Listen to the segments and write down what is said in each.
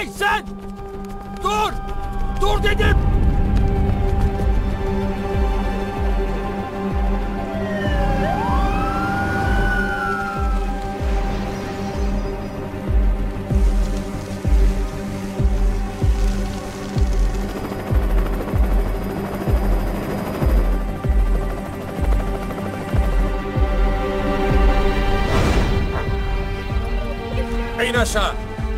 Hey sen! Dur! Dur dedim! İn aşağı!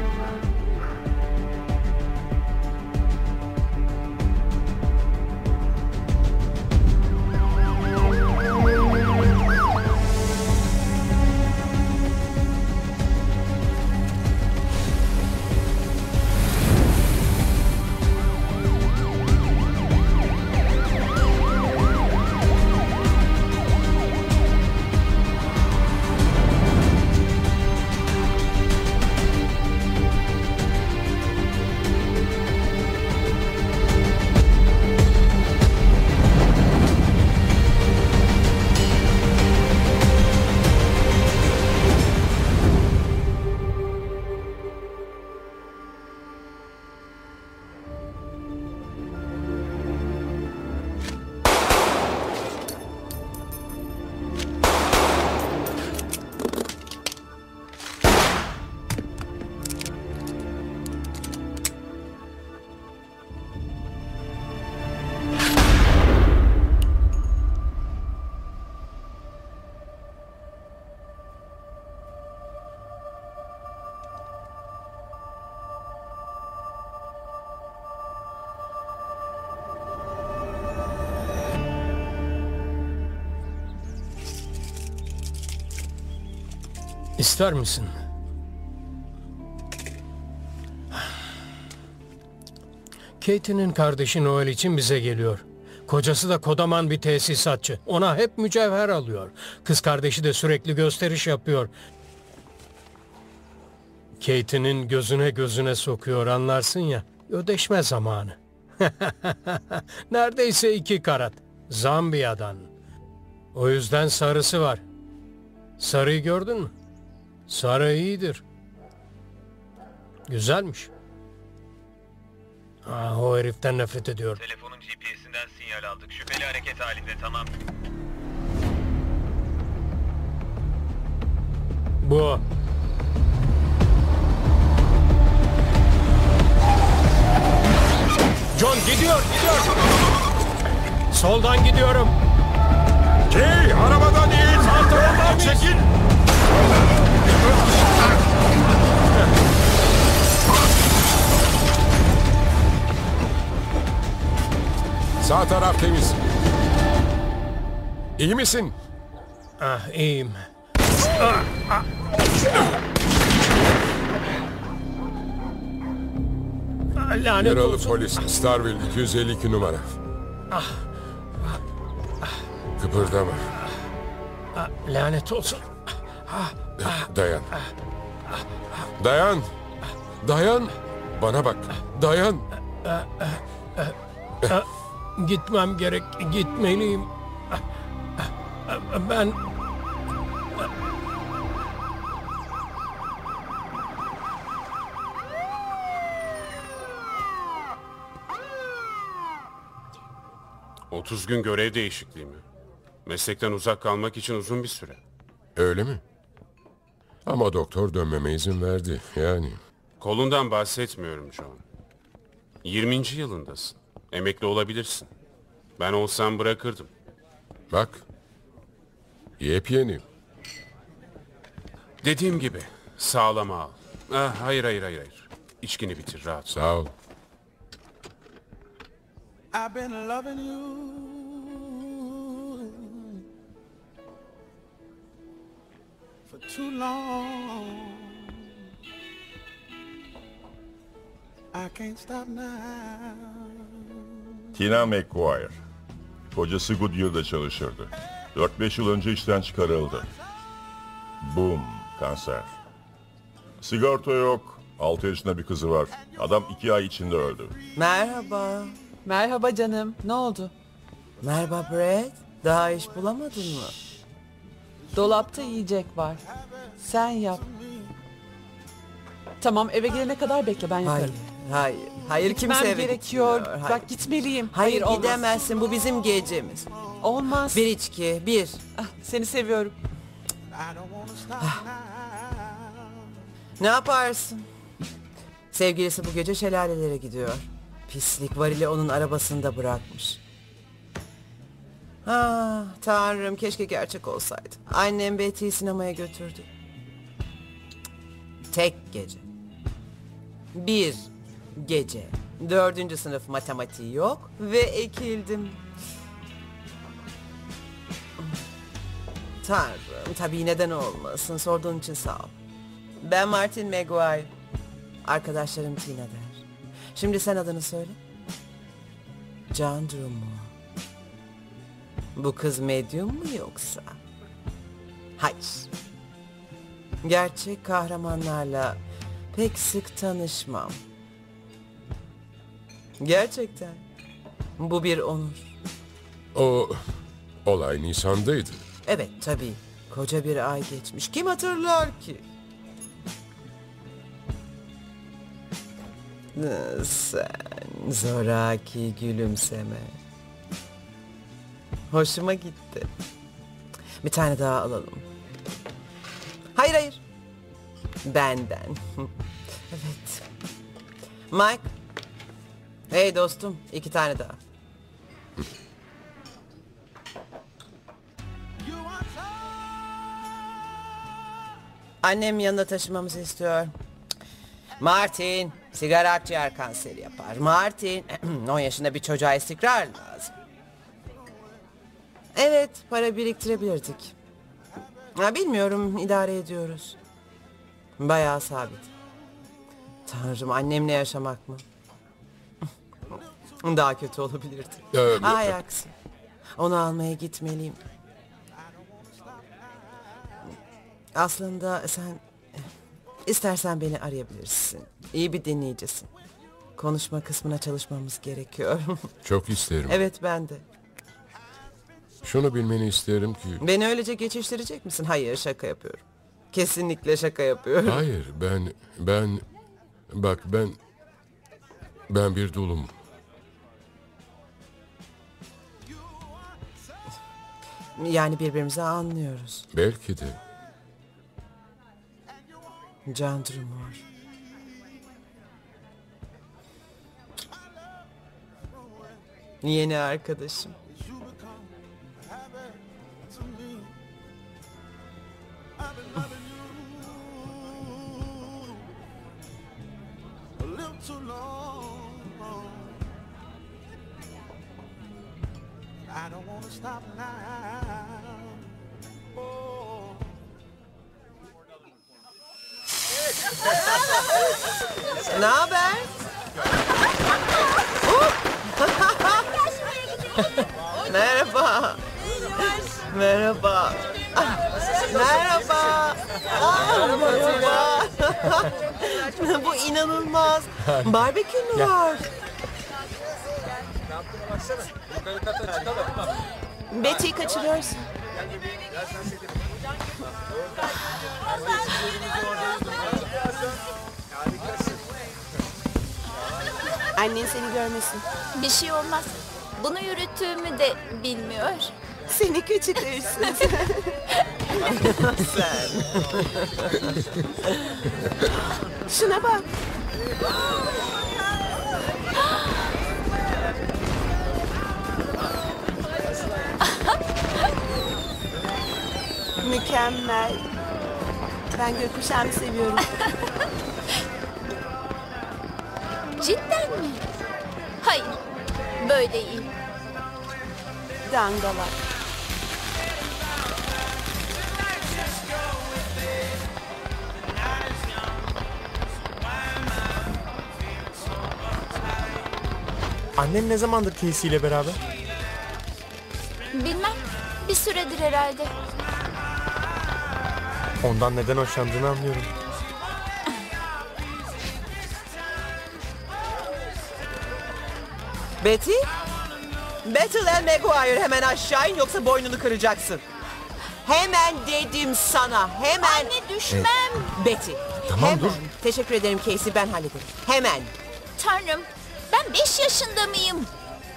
İster misin? Katie'nin kardeşi Noel için bize geliyor. Kocası da kodaman bir tesisatçı. Ona hep mücevher alıyor. Kız kardeşi de sürekli gösteriş yapıyor. Katie'nin gözüne sokuyor, anlarsın ya. Ödeşme zamanı. Neredeyse 2 karat. Zambiya'dan. O yüzden sarısı var. Sarıyı gördün mü? Sarı iyidir. Güzelmiş. O heriften nefret ediyorum. Telefonun GPS'inden sinyal aldık. Şüpheli hareket halinde, tamam. Bu. John gidiyor. Soldan gidiyorum. Hey, arabadan in! Sağ taraftan çekil! Sağ taraf temiz. İyi misin? İyiyim. Lanet Yaralı olsun. polis, Starville 252 numara. Kıpırdama. Lanet olsun. Dayan. Dayan. Dayan. Bana bak. Dayan. Gitmem gerek. Gitmeliyim. Ben... ...30 gün görev değişikliği mi? Meslekten uzak kalmak için uzun bir süre. Öyle mi? Ama doktor dönmeme izin verdi. Yani. Kolundan bahsetmiyorum John. 20. yılındasın. Emekli olabilirsin. Ben olsam bırakırdım. Bak. Yepyeni. Dediğim gibi sağlam al. Hayır. İçkini bitir, rahat. Sağ ol. I've been loving you for too long. I can't stop now. Tina McGuire. Kocası Goodyear'da çalışırdı. 4-5 yıl önce işten çıkarıldı. Boom, kanser. Sigorta yok. 6 yaşında bir kızı var. Adam 2 ay içinde öldü. Merhaba. Merhaba canım. Ne oldu? Merhaba Brad. Daha iş bulamadın mı? Dolapta yiyecek var. Sen yap. Tamam, eve gelene kadar bekle, ben Hayır, yaparım. hayır kimse Gitmem eve gerekiyor. gitmiyor. Hayır. Bak, gitmeliyim. Hayır, olmaz. gidemezsin, bu bizim gecemiz. Olmaz. Bir içki, bir. Ah, seni seviyorum. I don't wanna stop now. Ne yaparsın? Sevgilisi bu gece şelalelere gidiyor. Pislik, varili onun arabasında bırakmış. Ah, tanrım, keşke gerçek olsaydı. Annem Betty'yi sinemaya götürdü. Tek gece. Bir gece. 4. sınıf matematiği yok ve ekildim. Tanrım, tabii neden olmasın. Sorduğun için sağ ol. Ben Martin Maguire. Arkadaşlarım Tina der. Şimdi sen adını söyle. John Drummond. Bu kız medyum mu yoksa? Hayır. Gerçek kahramanlarla pek sık tanışmam. Gerçekten. Bu bir onur. O olay Nisan'daydı. Evet tabii. Koca bir ay geçmiş. Kim hatırlar ki? Sen zoraki gülümseme. Hoşuma gitti. Bir tane daha alalım. Hayır. Benden. Evet. Mike. Hey dostum, 2 tane daha. Annem yanında taşımamızı istiyor. Martin, sigara akciğer kanseri yapar. Martin, 10 yaşında bir çocuğa istikrar lazım. Evet, para biriktirebilirdik. Bilmiyorum, idare ediyoruz. Bayağı sabit. Tanrım, annemle yaşamak mı? Daha kötü olabilirdi. Ay aksi. Onu almaya gitmeliyim. Aslında sen istersen beni arayabilirsin. İyi bir dinleyicisin. Konuşma kısmına çalışmamız gerekiyor. Çok isterim. Evet, ben de. Şunu bilmeni isterim ki... Beni öylece geçiştirecek misin? Hayır, şaka yapıyorum. Kesinlikle şaka yapıyorum. Hayır, ben bir dulum. Yani birbirimizi anlıyoruz. Belki de. John Drummond. Yeni arkadaşım. A little too long. I don't wanna stop now. Oh. Ne haber? Merhaba. Merhaba. Merhaba. Merhaba. Bu inanılmaz. Barbekü mü var? Betty'yi kaçırıyorsun. Annen seni görmesin. Bir şey olmaz. Bunu yürüttüğümü de bilmiyor. Seni küçük hırsız. Sen. Şuna bak. Mükemmel. Ben gökkuşağını seviyorum. Cidden mi? Hayır. Böyle iyi. Dangala. Annen ne zamandır Casey ile beraber? Bilmem. Bir süredir herhalde. Ondan neden hoşlandığını anlıyorum. Betty? Bethel and Maguire, hemen aşağı in yoksa boynunu kıracaksın. Hemen dedim sana, hemen. Anne düşmem. Betty, Tamam Hemen. dur. Teşekkür ederim Casey, ben hallederim. Hemen. Tanrım, ben 5 yaşında mıyım?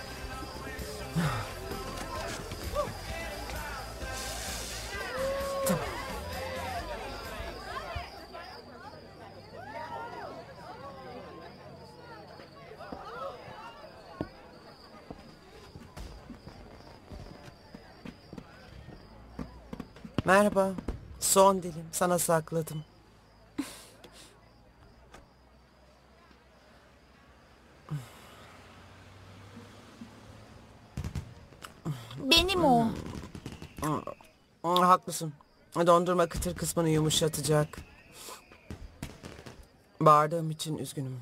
Merhaba. Son dilim. Sana sakladım. Benim o. Haklısın. Dondurma kıtır kısmını yumuşatacak. Bağırdığım için üzgünüm.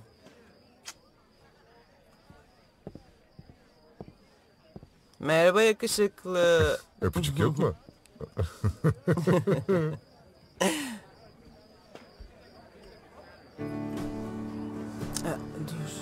Merhaba yakışıklı. Öpücük yok mu? Dur.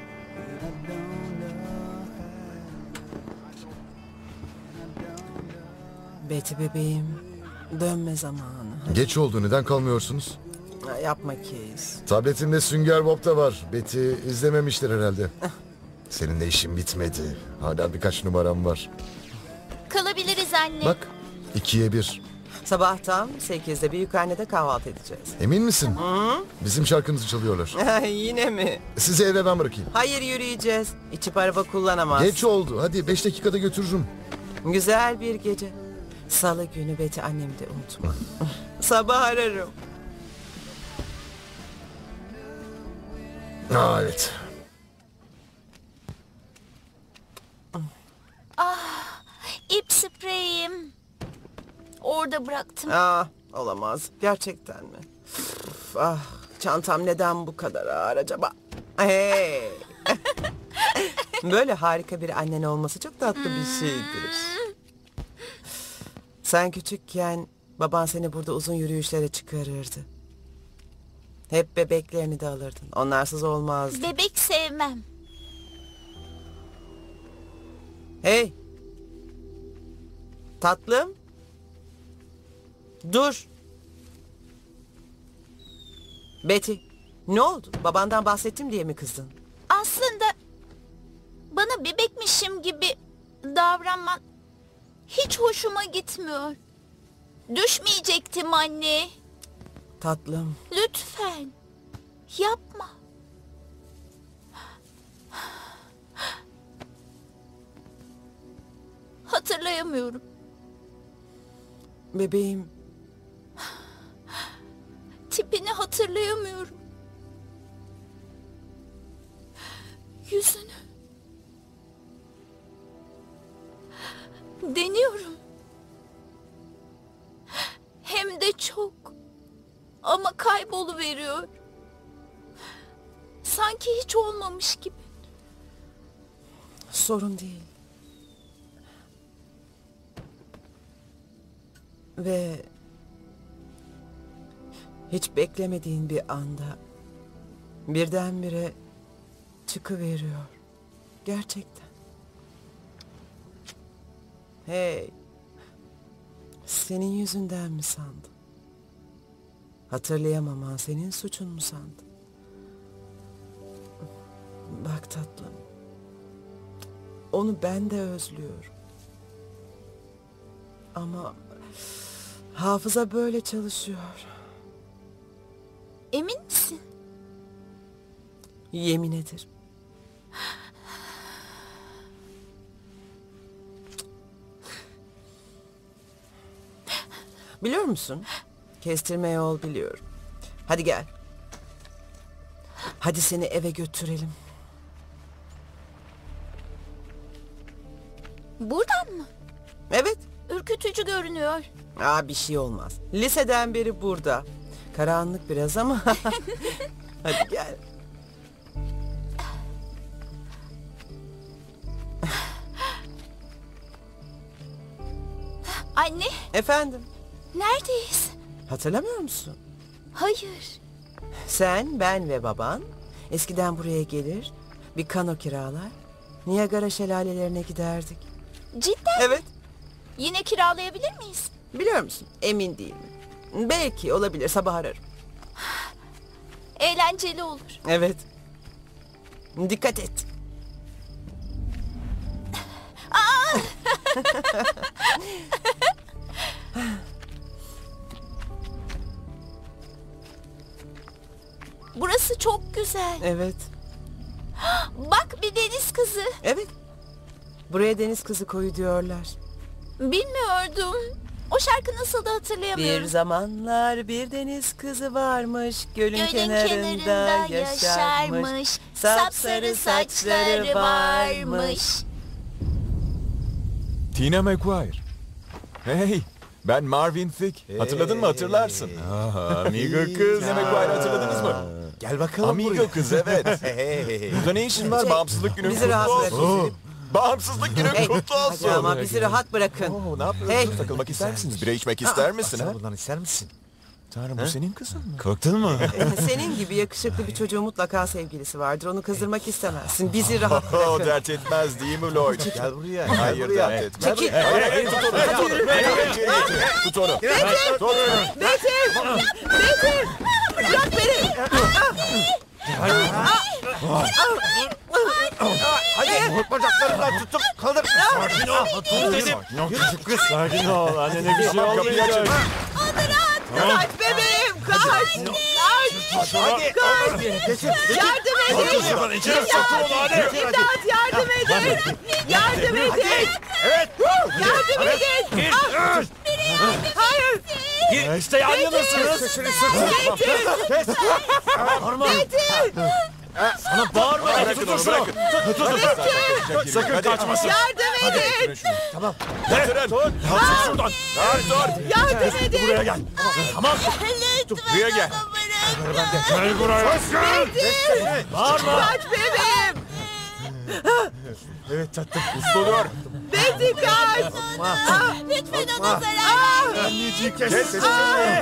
Betty bebeğim. Dönme zamanı. Geç oldu, neden kalmıyorsunuz? Yapma Case. Tabletimde Sünger Bob da var. Betty izlememiştir herhalde. Seninle işim bitmedi. Hala birkaç numaram var. Kalabiliriz anne. Bak, 2'ye 1. Sabah tam 8'de büyükannede kahvaltı edeceğiz. Emin misin? Bizim şarkımızı çalıyorlar. Yine mi? Sizi eve ben bırakayım. Hayır, yürüyeceğiz. İçip araba kullanamaz. Geç oldu. Hadi 5 dakikada götürürüm. Güzel bir gece. Salı günü Betty annemi de unutma. Sabah ararım. Evet. İp spreyim. Orada bıraktım. Olamaz. Gerçekten mi? Çantam neden bu kadar ağır acaba? Hey. Böyle harika bir annen olması çok tatlı bir şeydir. Sen küçükken baban seni burada uzun yürüyüşlere çıkarırdı. Hep bebeklerini de alırdın. Onlarsız olmazdı. Bebek sevmem. Hey. Tatlım. Dur. Betty, ne oldu? Babandan bahsettim diye mi kızdın? Aslında bana bebekmişim gibi davranman hiç hoşuma gitmiyor. Düşmeyecektim anne. Tatlım. Lütfen. Yapma. Hatırlayamıyorum. Bebeğim. Tipini hatırlayamıyorum. Yüzünü. Deniyorum. Hem de çok. Ama kayboluveriyor. Sanki hiç olmamış gibi. Sorun değil. Ve hiç beklemediğin bir anda birdenbire çıkıveriyor. Gerçekten. Hey. Senin yüzünden mi sandın? Hatırlayamaman senin suçun mu sandın? Bak tatlım. Onu ben de özlüyorum. Ama hafıza böyle çalışıyor. Emin misin? Yemin ederim. Biliyor musun? Kestirme yol biliyorum. Hadi gel. Hadi seni eve götürelim. Buradan mı? Evet. Ürkütücü görünüyor. Bir şey olmaz. Liseden beri burada. Karanlık biraz ama. Hadi gel. Anne, Efendim, neredeyiz? hatırlamıyor musun? Hayır. Sen, ben ve baban eskiden buraya gelir, bir kano kiralar, Niagara şelalelerine giderdik. Cidden? Evet. Yine kiralayabilir miyiz? Biliyor musun? Emin değilim. Belki olabilir, sabah ararım. Eğlenceli olur. Evet. Dikkat et. Burası çok güzel. Evet. Bak, bir deniz kızı. Evet. Buraya deniz kızı koyu diyorlar. Bilmiyordum. O şarkı nasıl da Bir hatırlayamıyorum. zamanlar bir deniz kızı varmış. Gölün, Gölün kenarında yaşarmış. Sapsarı saçları varmış. Tina McGuire. Hey, ben Marvin Thicke. Hatırladın mı? Hatırlarsın. Amigo kız. Tina McGuire hatırladınız mı? Gel bakalım Amigo buraya. kız, evet. Burada ne işin var? Bağımsızlık günün Bizi kutlu rahat olsun. bırakın. Bağımsızlık günün Hey, kutlu olsun. hadi ama bizi rahat bırakın. Ne yapıyorsun? Hey. Takılmak ister misiniz? Bira içmek ister misin? Ha? Buradan ister misin? Tanrım, bu senin kızın mı? Korktun mu? Senin gibi yakışıklı bir çocuğun mutlaka sevgilisi vardır. Onu kızdırmak istemezsin. Bizi rahat O bırakın. dert etmez değil mi Lloyd? Gel buraya. Hayır, buraya. dert etmez. Çekil. Hayır, tut onu. Tut onu. Tut onu. Metin! Bırak beni! Hadi bacaklarından tutup kaldır. Sakin ol. Dur dedim. Küçük kız. Sakin ol. Annene bir şey olmayacak. Kaç bebeğim! Kaç! Kaç! Hadi. Kaç! Geçin. Yardım edin! İmdat, yardım edin! Yardım edin! Evet. Yardım edin! Ah! Hayır! İşte yalnızsınız. Kes. Metin! Sana bağırma. Bırakın onu, bırakın. Sakın kaçmasın. Yardım edin! Tamam. Getirin. Tut şuradan. Yardım edin! Buraya gel. Tamam. Buraya gel. Gel buraya. Bağırma. Kaç bebeğim! Evet tatlım. Uslu dur. Metin kaç! Lütfen ona zarar vermeyin. Anneciğim kes Kes sesini.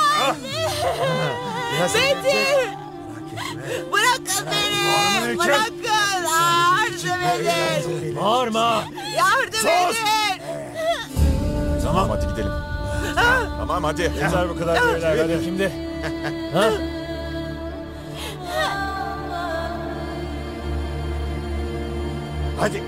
Biraz Metin! Bırakın beni! Bırakın! Yardım edin! bağırma. Yardım edin! Tamam, hadi gidelim. Tamam, hadi. Yeter bu kadar şeyler. Hadi şimdi. Ha? Hadi.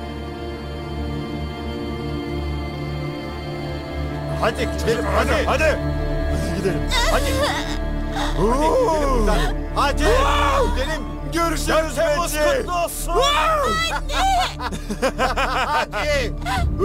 Hadi gidelim. Hadi. Hadi. Hadi gidelim. Hadi. Hadi gidelim buradan. Hadi. Gidelim. Görüşürüz Metin. Kutlu olsun. Hadi.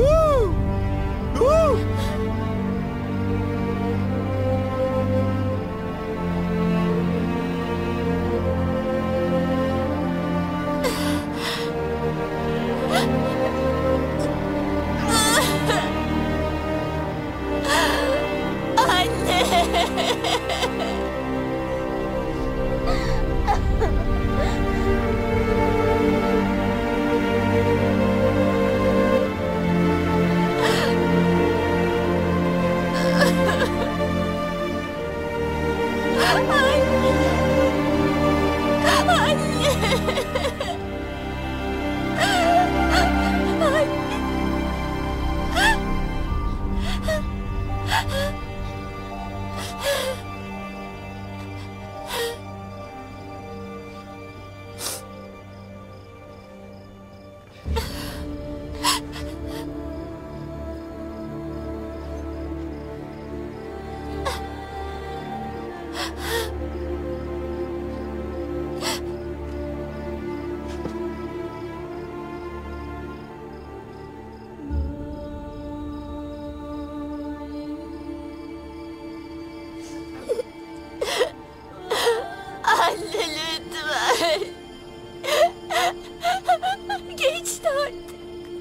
Anne lütfen. Geçti artık.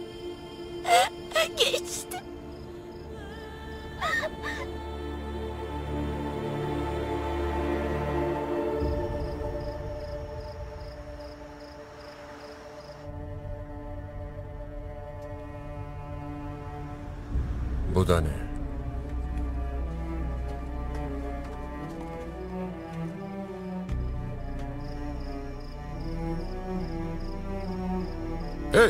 Geçti. Bu da ne? Hey!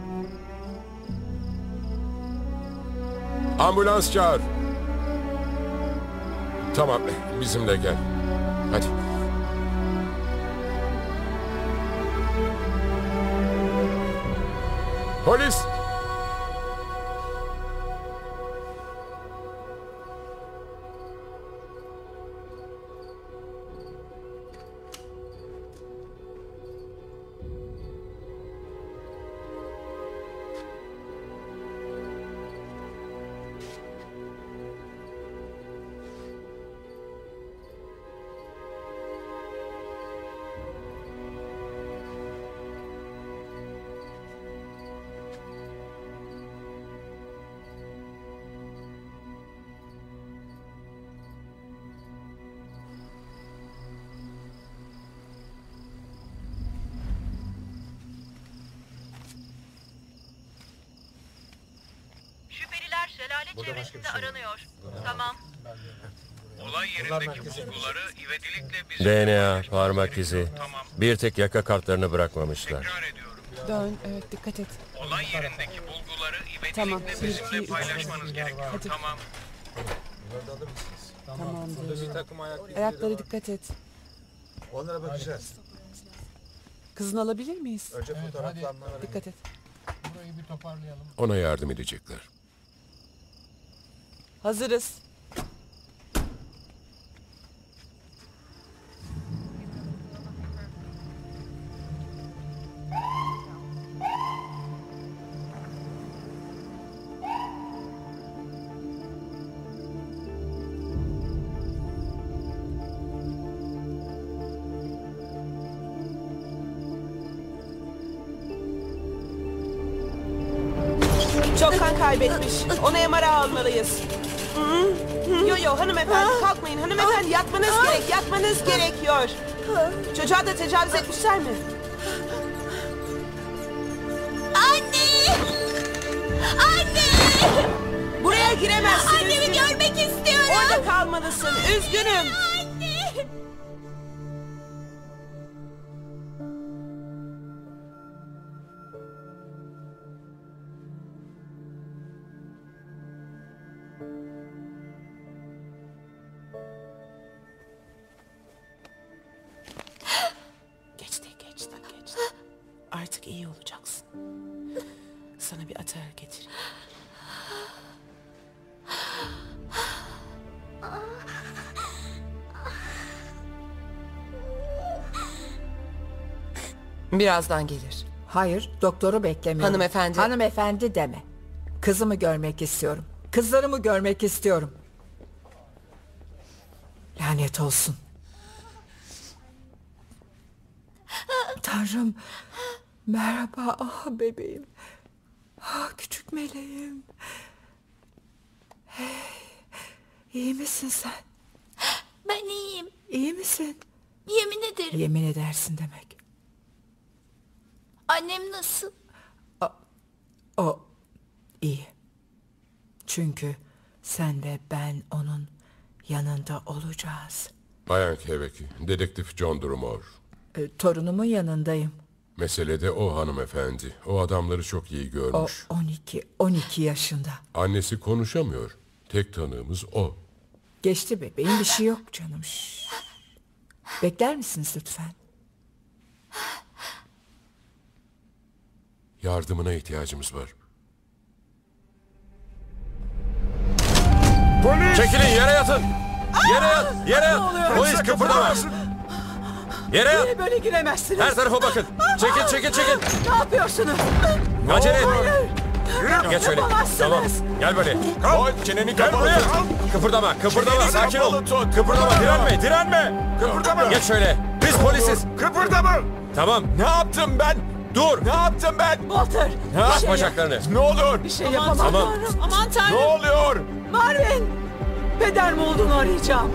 Ambulans çağır. Tamam, bizimle gel. Hadi. Polis! Şüpheliler şelale çevresinde aranıyor. Tamam. Olay yerindeki bulguları ivedilikle bize DNA, parmak izi. Bir tek yaka kartlarını bırakmamışlar. tekrar ediyorum. Dön, evet dikkat et. Olay yerindeki bulguları ivedilikle Tamam, bizimle iki, paylaşmanız üç. gerekiyor. Hadi. Tamam. Tamamdır. Ayaklara dikkat et. Onlara bakacağız. Kızını alabilir miyiz? Önce fotoğraflanmaları. Dikkat et. Burayı bir toparlayalım. Ona yardım edecekler. Hazırız. Çok kan kaybetmiş. Onu MR'a almalıyız. Yo yo hanımefendi kalkmayın. Hanımefendi yatmanız gerek. Yatmanız gerekiyor. Çocuğa da tecavüz etmişler mi? Anne! Anne! Buraya giremezsin. Annemi görmek istiyorum. Orada kalmalısın. Üzgünüm. Anne! Geçti. Artık iyi olacaksın. Sana bir atar getireyim. Birazdan gelir. Hayır, doktoru beklemiyorum. Hanımefendi. Hanımefendi deme. Kızımı görmek istiyorum. Kızlarımı görmek istiyorum. Lanet olsun. Tanrım. Merhaba. Ah bebeğim. Ah küçük meleğim. Hey. İyi misin sen? Ben iyiyim. İyi misin? Yemin ederim. Yemin edersin demek. Annem nasıl? O iyi. Çünkü sen ve ben onun yanında olacağız. Bayan Keveki, dedektif John Drumore. Torunumun yanındayım. Mesele de o hanımefendi. O adamları çok iyi O görmüş. 12 yaşında. Annesi konuşamıyor. Tek tanığımız o. Geçti bebeğim, bir şey yok canım. Şşş. Bekler misiniz lütfen? Yardımına ihtiyacımız var. Polis! Çekilin, yere yatın! Yere yat! Yere yat! Polis kıpırdama! Yere yat! Niye böyle giremezsiniz? Her tarafa bakın! Çekil! Ne yapıyorsunuz? Acele et! Hayır. Geç şöyle. Yapamazsınız. Tamam. Gel böyle. Koy çeneni kapalı tut. Kıpırdama. Sakin ol. Kıpırdama. Direnme. Kıpırdama. Geç şöyle. Biz polisiz. Kıpırdama. Tamam. Ne yaptım ben? Dur. Ne yaptım ben? Walter. Aç bacaklarını. Ne olur. Bir şey yapamam. Tamam. Aman Tanrım. Ne oluyor? Marvin. Peder mi olduğunu arayacağım.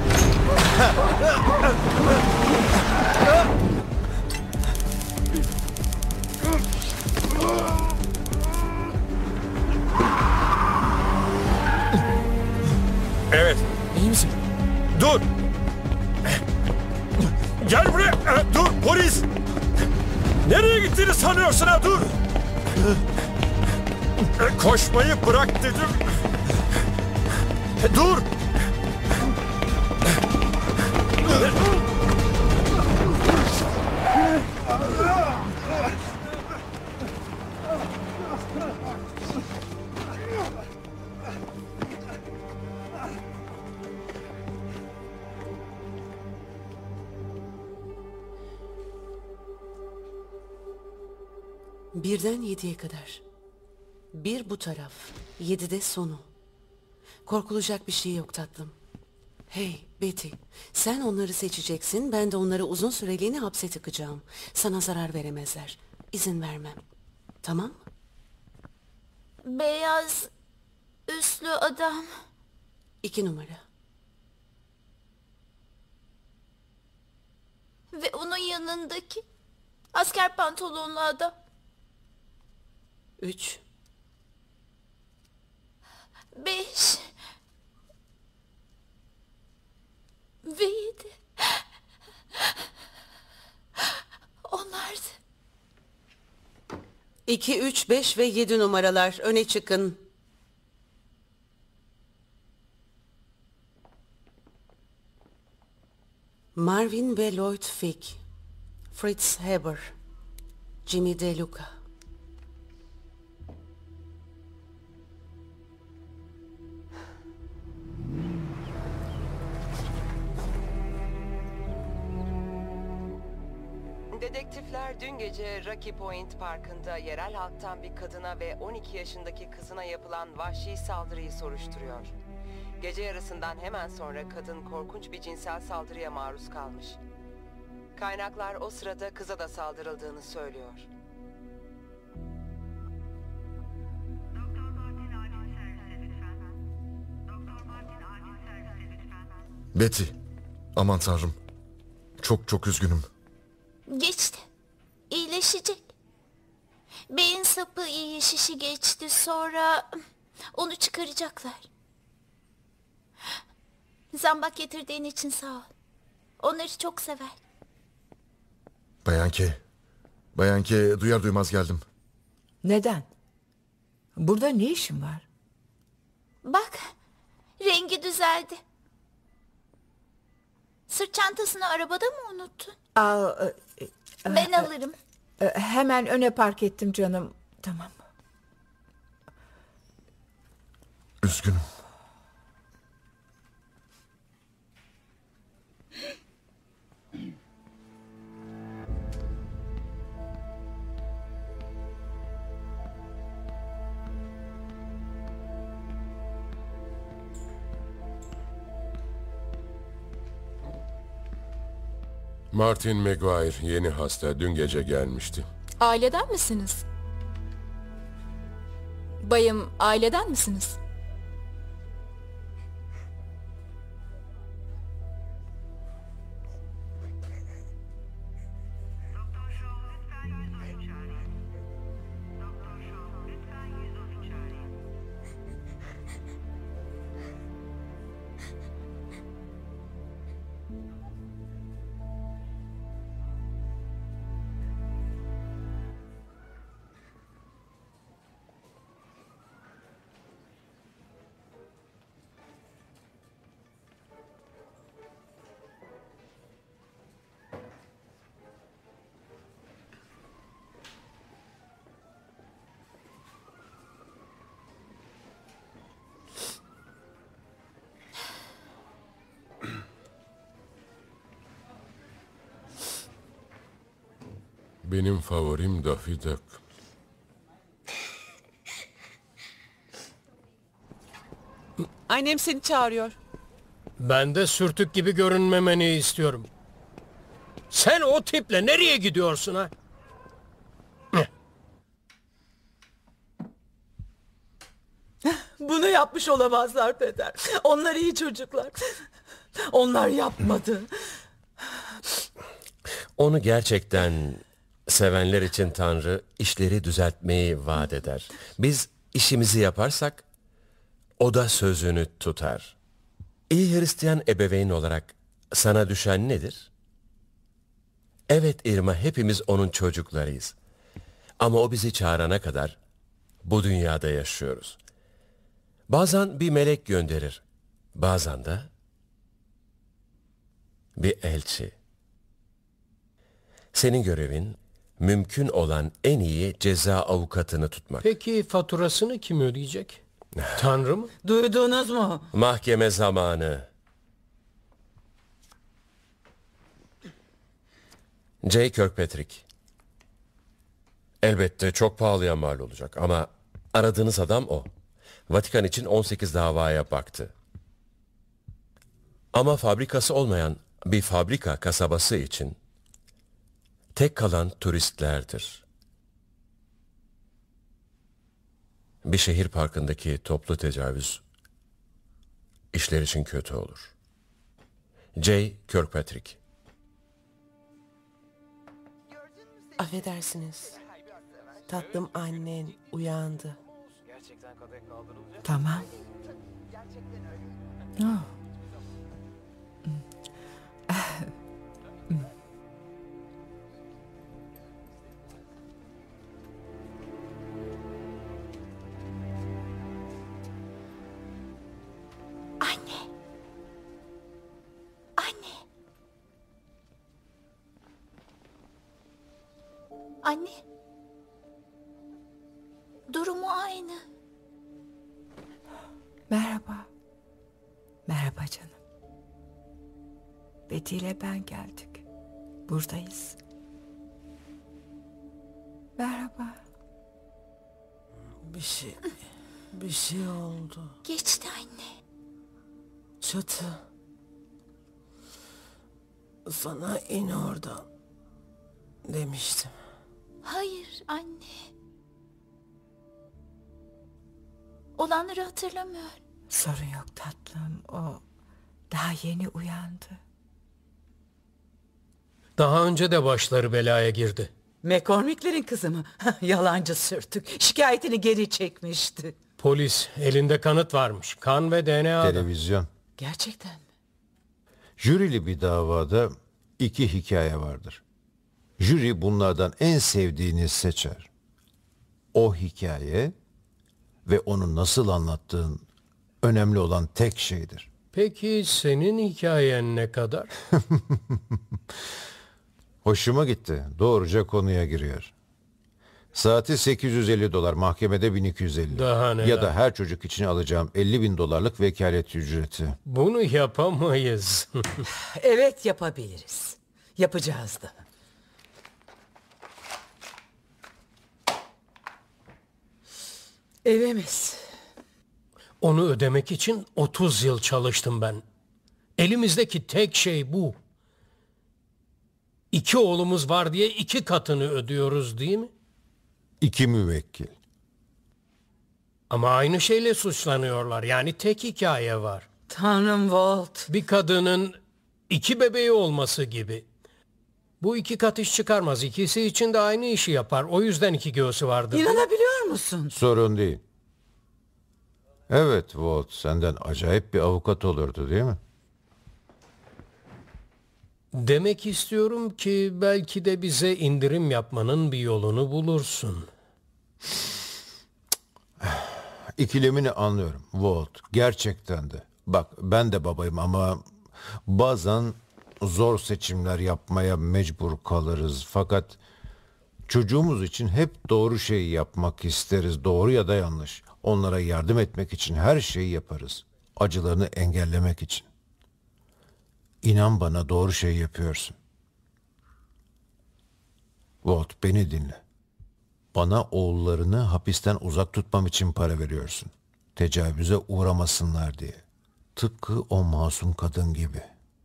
Evet. İyi misin? Dur. Gel buraya. Dur polis. Nereye gittiğini sanıyorsun ha? Dur. Koşmayı bırak dedim. Dur. Birden 7'ye kadar. 1 bu taraf. 7'de sonu. Korkulacak bir şey yok tatlım. Hey Betty, sen onları seçeceksin, ben de onları uzun süreliğine hapse tıkacağım. Sana zarar veremezler. İzin vermem. Tamam mı? Beyaz üstlü adam. 2 numara. Ve onun yanındaki asker pantolonlu adam. 3. 5 ve 7. Onlardı. 2, 3, 5 ve 7 numaralar. Öne çıkın. Marvin ve Lloyd Fick. Fritz Haber. Jimmy DeLuca. Dedektifler dün gece Rocky Point Parkı'nda yerel halktan bir kadına ve 12 yaşındaki kızına yapılan vahşi saldırıyı soruşturuyor. Gece yarısından hemen sonra kadın korkunç bir cinsel saldırıya maruz kalmış. Kaynaklar o sırada kıza da saldırıldığını söylüyor. Betty, aman tanrım. Çok çok üzgünüm. Geçti. İyileşecek. Beyin sapı iyi, şişi geçti. Sonra onu çıkaracaklar. Zambak getirdiğin için sağ ol. Onları çok sever. Bayan K, duyar duymaz geldim. Neden? Burada ne işin var? Bak, rengi düzeldi. Sırt çantasını arabada mı unuttun? Ben alırım. Hemen öne park ettim canım. Tamam. Üzgünüm. Martin Maguire yeni hasta dün gece gelmişti. Aileden misiniz? Bayım, aileden misiniz? Benim favorim Daffy Duck. Annem seni çağırıyor. Ben de sürtük gibi görünmemeni istiyorum. Sen o tiple nereye gidiyorsun ha? Bunu yapmış olamazlar peder. Onlar iyi çocuklar. Onlar yapmadı. Onu gerçekten sevenler için Tanrı işleri düzeltmeyi vaat eder. Biz işimizi yaparsak o da sözünü tutar. İyi Hristiyan ebeveyn olarak sana düşen nedir? Evet Irma, hepimiz onun çocuklarıyız. Ama o bizi çağırana kadar bu dünyada yaşıyoruz. Bazen bir melek gönderir. Bazen de bir elçi. Senin görevin mümkün olan en iyi ceza avukatını tutmak. Peki faturasını kim ödeyecek? Tanrı mı? Duydunuz mu? Mahkeme zamanı. J. Kirkpatrick. Elbette çok pahalıya mal olacak ama aradığınız adam o. Vatikan için 18 davaya baktı. Ama fabrikası olmayan bir fabrika kasabası için tek kalan turistlerdir. Bir şehir parkındaki toplu tecavüz işler için kötü olur. J. Kirkpatrick. Affedersiniz. Tatlım annen uyandı. Tamam. Oh. Anne. Anne. Anne. Durumu aynı. Merhaba. Merhaba canım. Betty ile ben geldik. Buradayız. Merhaba. Bir şey oldu. Geçti anne. Çatı. Sana in oradan demiştim. Hayır anne. Olanları hatırlamıyor. Sorun yok tatlım. O daha yeni uyandı. Daha önce de başları belaya girdi. McCormick'lerin kızı mı? Yalancı sürtük. Şikayetini geri çekmişti. Polis elinde kanıt varmış. Kan ve DNA. Televizyon. Gerçekten mi? Jürili bir davada 2 hikaye vardır. Jüri bunlardan en sevdiğini seçer. O hikaye ve onu nasıl anlattığın önemli olan tek şeydir. Peki senin hikayen ne kadar? Hoşuma gitti. Doğruca konuya giriyor. Saati $850, mahkemede 1250. Daha neler? Ya da her çocuk için alacağım $50.000 vekalet ücreti. Bunu yapamayız. Evet, yapabiliriz. Yapacağız da. Evimiz. Onu ödemek için 30 yıl çalıştım ben. Elimizdeki tek şey bu. 2 oğlumuz var diye 2 katını ödüyoruz değil mi? 2 müvekkil. Ama aynı şeyle suçlanıyorlar. Yani tek hikaye var. Tanrım Walt. Bir kadının 2 bebeği olması gibi. Bu 2 kat iş çıkarmaz. İkisi için de aynı işi yapar. O yüzden 2 göğsü vardır. İnanabiliyor musun? Sorun değil. Evet Walt, senden acayip bir avukat olurdu değil mi? Demek istiyorum ki belki de bize indirim yapmanın bir yolunu bulursun. İkilemini anlıyorum Walt, gerçekten de. Bak ben de babayım ama bazen zor seçimler yapmaya mecbur kalırız. Fakat çocuğumuz için hep doğru şeyi yapmak isteriz, doğru ya da yanlış. Onlara yardım etmek için her şeyi yaparız. Acılarını engellemek için. İnan bana doğru şey yapıyorsun. Walt, beni dinle. Bana oğullarını hapisten uzak tutmam için para veriyorsun. Tecavüze uğramasınlar diye. Tıpkı o masum kadın gibi.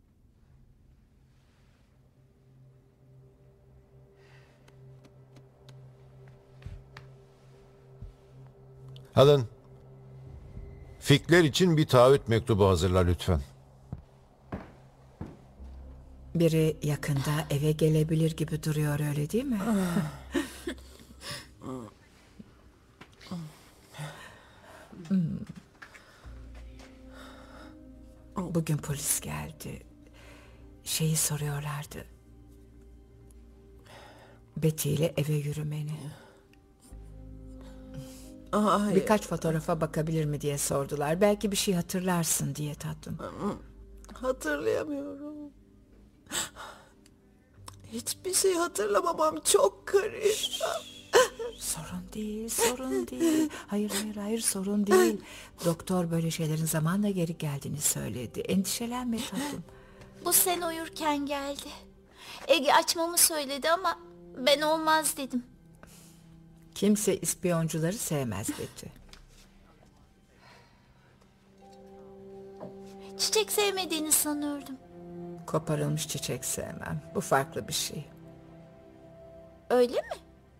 Helen, Fickler için bir taahhüt mektubu hazırla lütfen. Biri yakında eve gelebilir gibi duruyor, öyle değil mi? Bugün polis geldi. Şeyi soruyorlardı. Betty ile eve yürümeni. Hayır. Birkaç fotoğrafa bakabilir mi diye sordular. Belki bir şey hatırlarsın diye tatlım. Hatırlayamıyorum. Hiçbir şey hatırlamamam çok garip. Sorun değil, sorun değil. Hayır, sorun değil. Doktor böyle şeylerin zamanla geri geldiğini söyledi. Endişelenme tatlım. Bu sen uyurken geldi. Ege açmamı söyledi ama ben olmaz dedim. Kimse ispiyoncuları sevmez Betty. Çiçek sevmediğini sanıyordum. Koparılmış çiçek sevmem. Bu farklı bir şey. Öyle mi?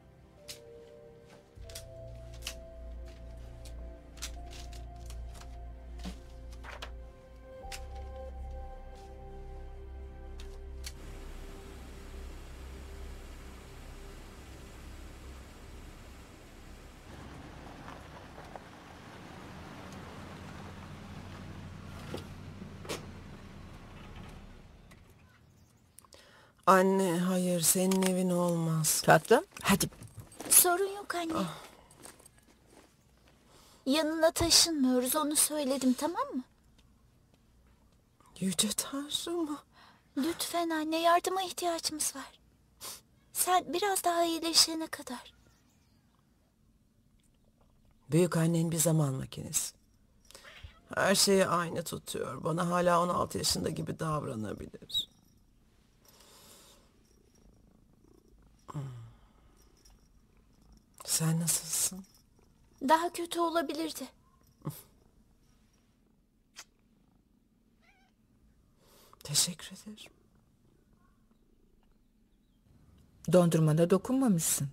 Anne, hayır, senin evin olmaz. Tatlım, hadi. Sorun yok anne. Yanına taşınmıyoruz, onu söyledim, tamam mı? Yüce Tanrım. Lütfen anne, yardıma ihtiyacımız var. Sen biraz daha iyileşene kadar. Büyük annen bir zaman makinesi. Her şeyi aynı tutuyor. Bana hala 16 yaşında gibi davranabilir. Sen nasılsın? Daha kötü olabilirdi. Teşekkür ederim. Dondurmana dokunmamışsın.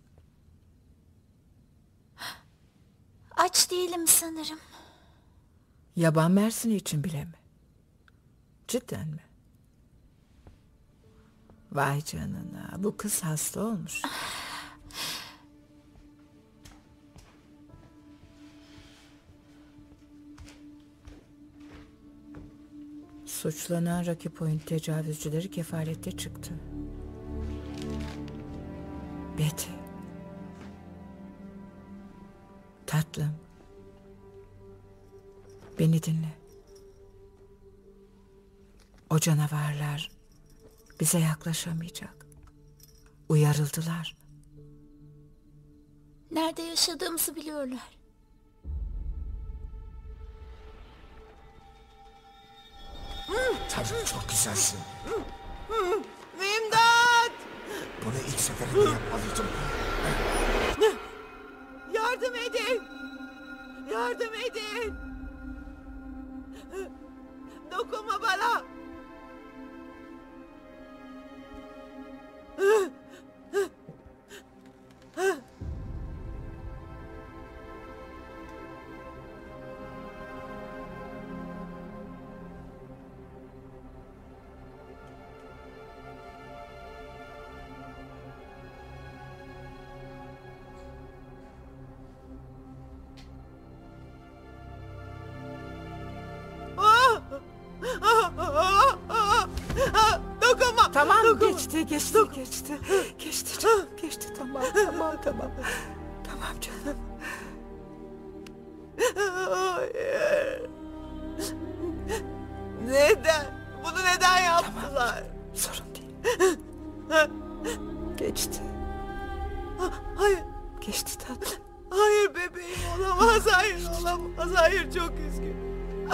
Aç değilim sanırım. Yaban mersini için bile mi? Cidden mi? Vay canına, bu kız hasta olmuş. Suçlanan Rocky Point tecavüzcüleri kefalette çıktı. Betty. Tatlım. Beni dinle. O canavarlar bize yaklaşamayacak. Uyarıldılar. Nerede yaşadığımızı biliyorlar. Tanrım, çok güzelsin. İmdat! Bunu ilk seferinde yapmalıydım. Yardım edin! Yardım edin! Dokunma bana! Dokunma! Tamam, dokunma. Geçti canım, geçti. Tamam. Tamam canım. Hayır. Neden? Bunu neden yaptılar? Sorun değil. Geçti. Hayır. Geçti tatlım. Hayır bebeğim, olamaz. Hayır, olamaz. Hayır, çok üzgünüm.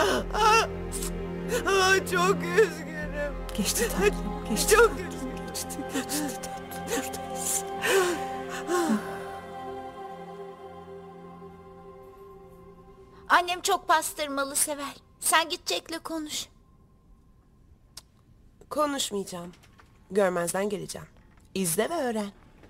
Çok üzgünüm. Geçti tatlım. Geçti. Çok üzgünüm. Geçti tatlım. Buradayız. Annem çok pastırmalı sever. Sen git Jack'le konuş. Konuşmayacağım. Görmezden geleceğim. İzle ve öğren.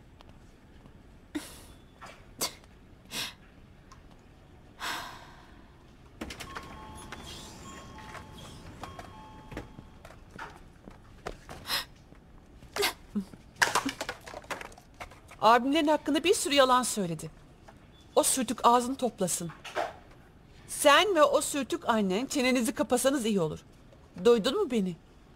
Abimlerin hakkında bir sürü yalan söyledi. O sürtük ağzını toplasın. Sen ve o sürtük annen çenenizi kapasanız iyi olur. Duydun mu beni?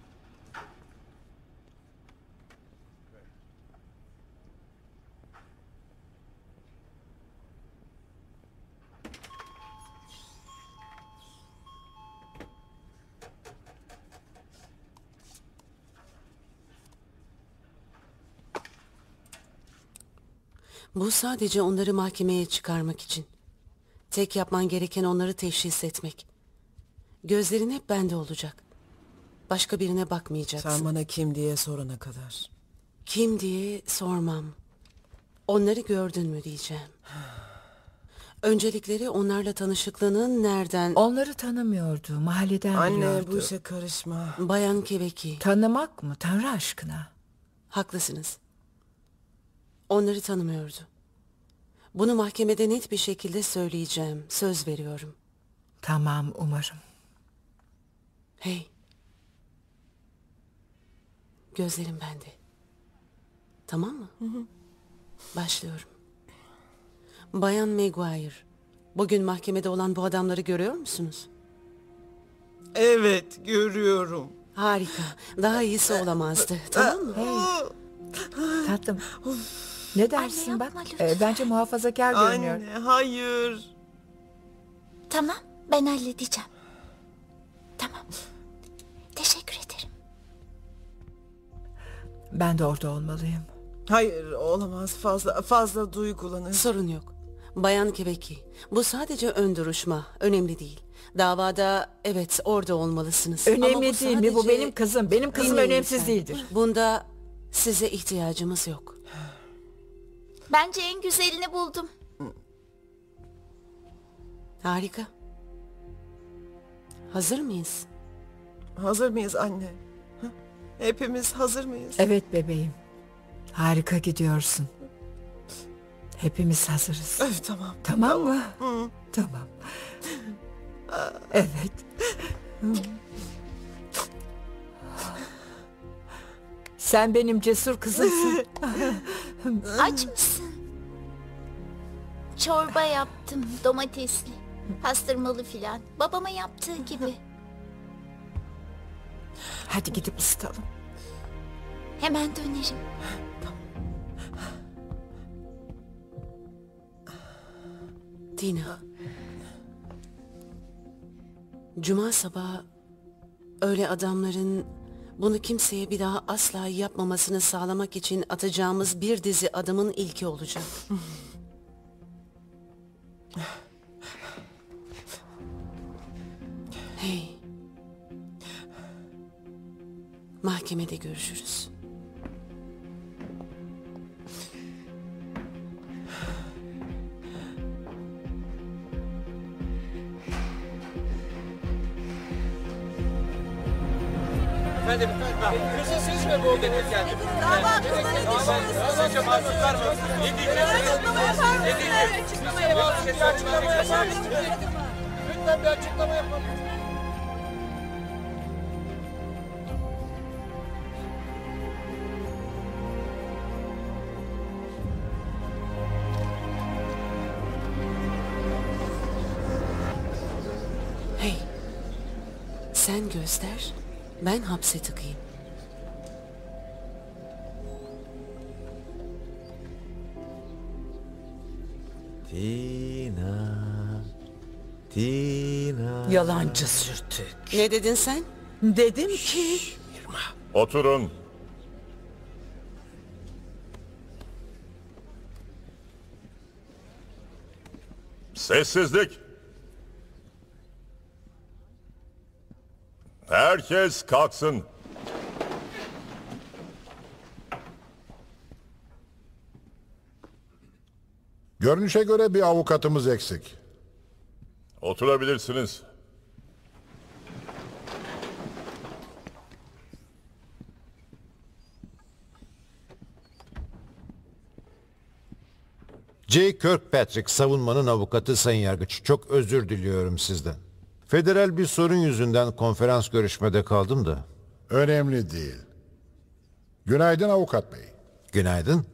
Bu sadece onları mahkemeye çıkarmak için. Tek yapman gereken onları teşhis etmek. Gözlerin hep bende olacak. Başka birine bakmayacaksın. Sen bana kim diye sorana kadar. Kim diye sormam. Onları gördün mü diyeceğim. Öncelikleri onlarla tanışıklığının nereden... Onları tanımıyordu, mahalleden Anne biliyordu. bu işe karışma. Bayan Keveki. Tanımak mı? Tanrı aşkına. Haklısınız. Onları tanımıyordu. Bunu mahkemede net bir şekilde söyleyeceğim. Söz veriyorum. Tamam, umarım. Hey. Gözlerim bende. Tamam mı? Başlıyorum. Bayan Maguire. Bugün mahkemede olan bu adamları görüyor musunuz? Evet, görüyorum. Harika. Daha iyisi olamazdı. Tamam mı? Hey. Tatlım. Ne dersin bak? Bence muhafazakar görünüyor. Anne, hayır. Tamam, ben halledeceğim. Tamam. Teşekkür ederim. Ben de orada olmalıyım. Hayır, olamaz. Fazla duygulanır. Sorun yok. Bayan Keveki, bu sadece ön duruşma. Önemli değil. Davada evet orada olmalısınız. Önemli Ama bu değil mi? Bu sadece- benim kızım. Benim kızım Dinleyin önemsiz lütfen. değildir. Bunda size ihtiyacımız yok. Bence en güzelini buldum. Harika. Hazır mıyız? Hazır mıyız anne? Hı? Hepimiz hazır mıyız? Evet bebeğim. Harika gidiyorsun. Hepimiz hazırız. Tamam. Tamam mı? Hı. Tamam. Evet. Sen benim cesur kızımsın. Aç mısın? Çorba yaptım, domatesli, pastırmalı filan. Babama yaptığı gibi. Hadi gidip ısıtalım. Hemen dönerim. Tina. Cuma sabahı öyle adamların bunu kimseye bir daha asla yapmamasını sağlamak için atacağımız bir dizi adımın ilki olacak. Hey. Mahkemede görüşürüz. Efendim, kızı siz mi buldunuz yani? Dava hakkında ne düşünüyorsunuz? Önce mahsuslar mı? Açıklama yapar mısınız? Açıklama yapar mısınız? Lütfen bir açıklama yapın. Hey. Sen göster, ben hapse tıkayım. Tina. Tina. Yalancı sürtük. Ne dedin sen? Dedim ki... Oturun. Sessizlik. Herkes kalksın. Görünüşe göre bir avukatımız eksik. Oturabilirsiniz. J. Kirkpatrick, savunmanın avukatı Sayın Yargıç. Çok özür diliyorum sizden. Federal bir sorun yüzünden konferans görüşmede kaldım da. Önemli değil. Günaydın avukat bey. Günaydın.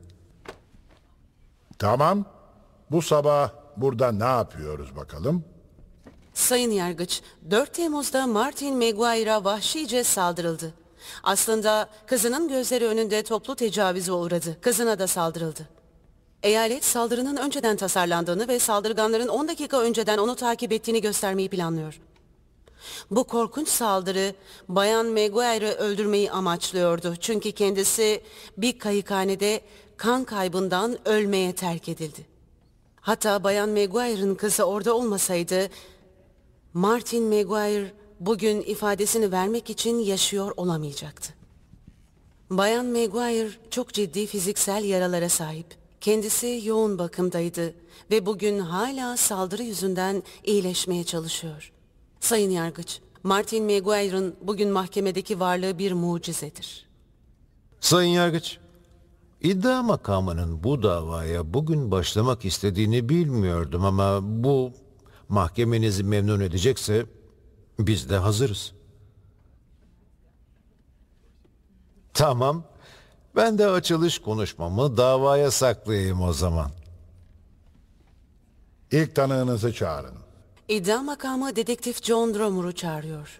Tamam. Bu sabah burada ne yapıyoruz bakalım? Sayın Yargıç, 4 Temmuz'da Martin Maguire'a vahşice saldırıldı. Aslında kızının gözleri önünde toplu tecavüze uğradı. Kızına da saldırıldı. Eyalet saldırının önceden tasarlandığını ve saldırganların 10 dakika önceden onu takip ettiğini göstermeyi planlıyor. Bu korkunç saldırı Bayan Maguire'ı öldürmeyi amaçlıyordu. Çünkü kendisi bir kayıkhanede kan kaybından ölmeye terk edildi. Hatta Bayan Maguire'ın kızı orada olmasaydı, Martin Maguire bugün ifadesini vermek için yaşıyor olamayacaktı. Bayan Maguire çok ciddi fiziksel yaralara sahip. Kendisi yoğun bakımdaydı ve bugün hala saldırı yüzünden iyileşmeye çalışıyor. Sayın Yargıç, Martin Maguire'ın bugün mahkemedeki varlığı bir mucizedir. Sayın Yargıç, iddia makamının bu davaya bugün başlamak istediğini bilmiyordum ama bu mahkemenizi memnun edecekse biz de hazırız. Tamam, ben de açılış konuşmamı davaya saklayayım o zaman. İlk tanığınızı çağırın. İddia makamı dedektif John Dromor'u çağırıyor.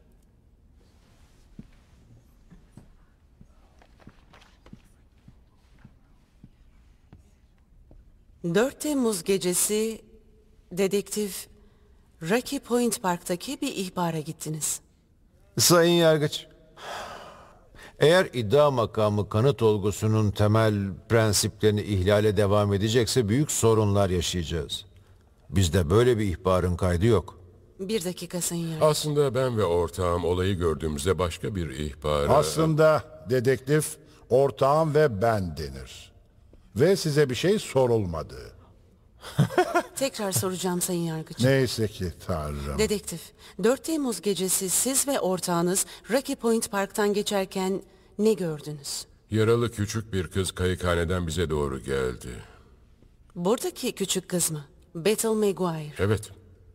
...4 Temmuz gecesi dedektif Rocky Point Park'taki bir ihbara gittiniz. Sayın Yargıç, eğer iddia makamı kanıt olgusunun temel prensiplerini ihlale devam edecekse büyük sorunlar yaşayacağız. Bizde böyle bir ihbarın kaydı yok. Bir dakika Sayın Yargıç. Aslında ben ve ortağım olayı gördüğümüzde başka bir ihbar... Aslında dedektif, ortağım ve ben denir. Ve size bir şey sorulmadı. Tekrar soracağım Sayın Yargıç. Neyse ki Tanrım. Dedektif, 4 Temmuz gecesi siz ve ortağınız Rocky Point Park'tan geçerken ne gördünüz? Yaralı küçük bir kız kayıkhaneden bize doğru geldi. Buradaki küçük kız mı? Bethel Maguire. Evet.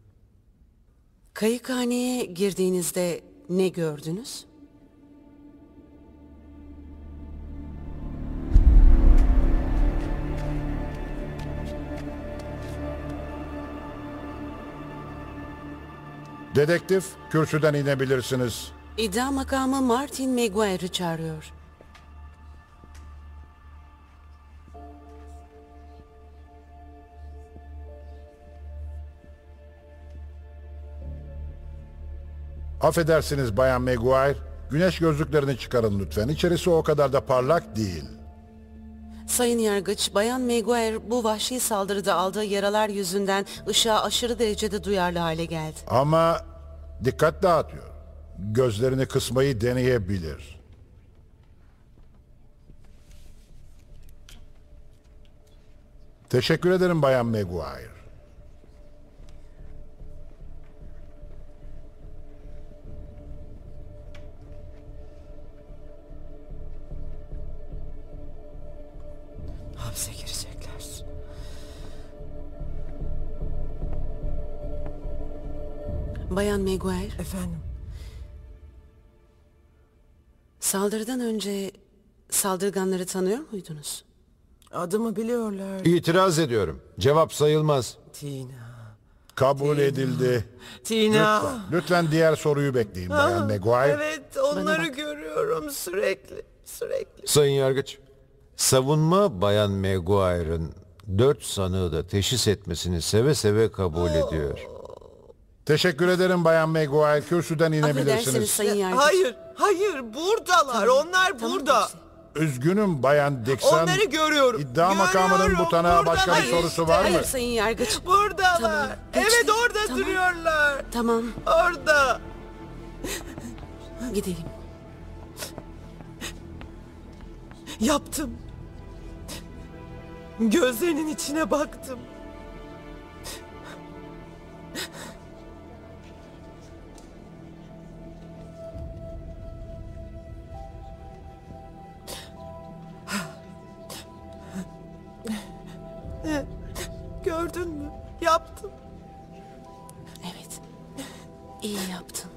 Kayıkhaneye girdiğinizde ne gördünüz? Dedektif, kürsüden inebilirsiniz. İddia makamı Martin Maguire'ı çağırıyor. Affedersiniz Bayan Maguire. Güneş gözlüklerini çıkarın lütfen. İçerisi o kadar da parlak değil. Sayın Yargıç, Bayan Maguire bu vahşi saldırıda aldığı yaralar yüzünden ışığa aşırı derecede duyarlı hale geldi. Ama dikkat dağıtıyor. Gözlerini kısmayı deneyebilir. Teşekkür ederim Bayan Maguire. Hapse girecekler. Bayan Maguire. Efendim? Saldırıdan önce saldırganları tanıyor muydunuz? Adımı biliyorlar. İtiraz ediyorum. Cevap sayılmaz. Tina. Kabul edildi. Tina. Lütfen diğer soruyu bekleyin Bayan Maguire. Evet, onları görüyorum sürekli. Sayın Yargıç, savunma Bayan Maguire'ın 4 sanığı da teşhis etmesini seve seve kabul ediyor. Teşekkür ederim Bayan Maguire. Kürsüden inebilirsiniz. Sayın Yargıç. Hayır, buradalar. Onlar burada. Üzgünüm Bayan Dixon. Onları görüyorum. İddia makamının bu tanığa başka bir sorusu var mı? Hayır Sayın Yargıç. Buradalar. Tamam, Evet, geçti. orada Tamam. duruyorlar. Tamam. Orada. Gidelim. Yaptım. Gözlerinin içine baktım. Gördün mü? Yaptım. Evet. İyi yaptın.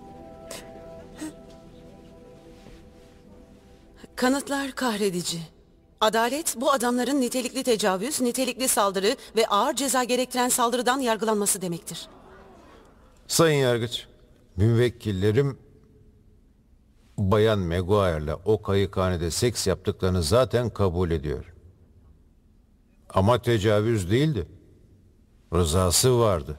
Kanıtlar kahredici. Adalet bu adamların nitelikli tecavüz, nitelikli saldırı ve ağır ceza gerektiren saldırıdan yargılanması demektir. Sayın Yargıç, müvekkillerim Bayan Maguire'la o kayıkhanede seks yaptıklarını zaten kabul ediyor. Ama tecavüz değildi. Rızası vardı.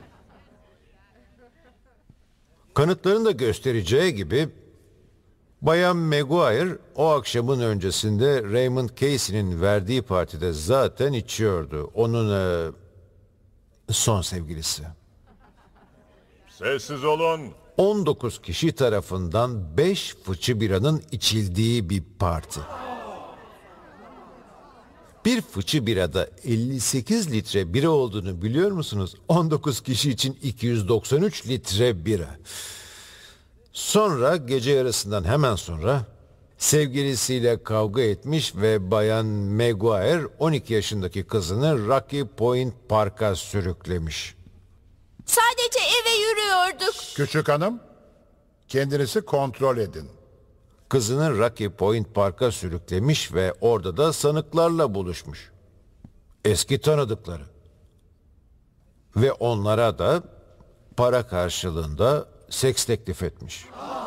Kanıtların da göstereceği gibi Bayan Maguire o akşamın öncesinde Raymond Casey'nin verdiği partide zaten içiyordu. Onun son sevgilisi. Sessiz olun. 19 kişi tarafından 5 fıçı biranın içildiği bir parti. Bir fıçı birada 58 litre bira olduğunu biliyor musunuz? 19 kişi için 293 litre bira. Sonra gece yarısından hemen sonra sevgilisiyle kavga etmiş ve Bayan Maguire 12 yaşındaki kızını Rocky Point Park'a sürüklemiş. Sadece eve yürüyorduk. Küçük hanım, kendinizi kontrol edin. Kızını Rocky Point Park'a sürüklemiş ve orada da sanıklarla buluşmuş. Eski tanıdıkları. Ve onlara da para karşılığında seks teklif etmiş.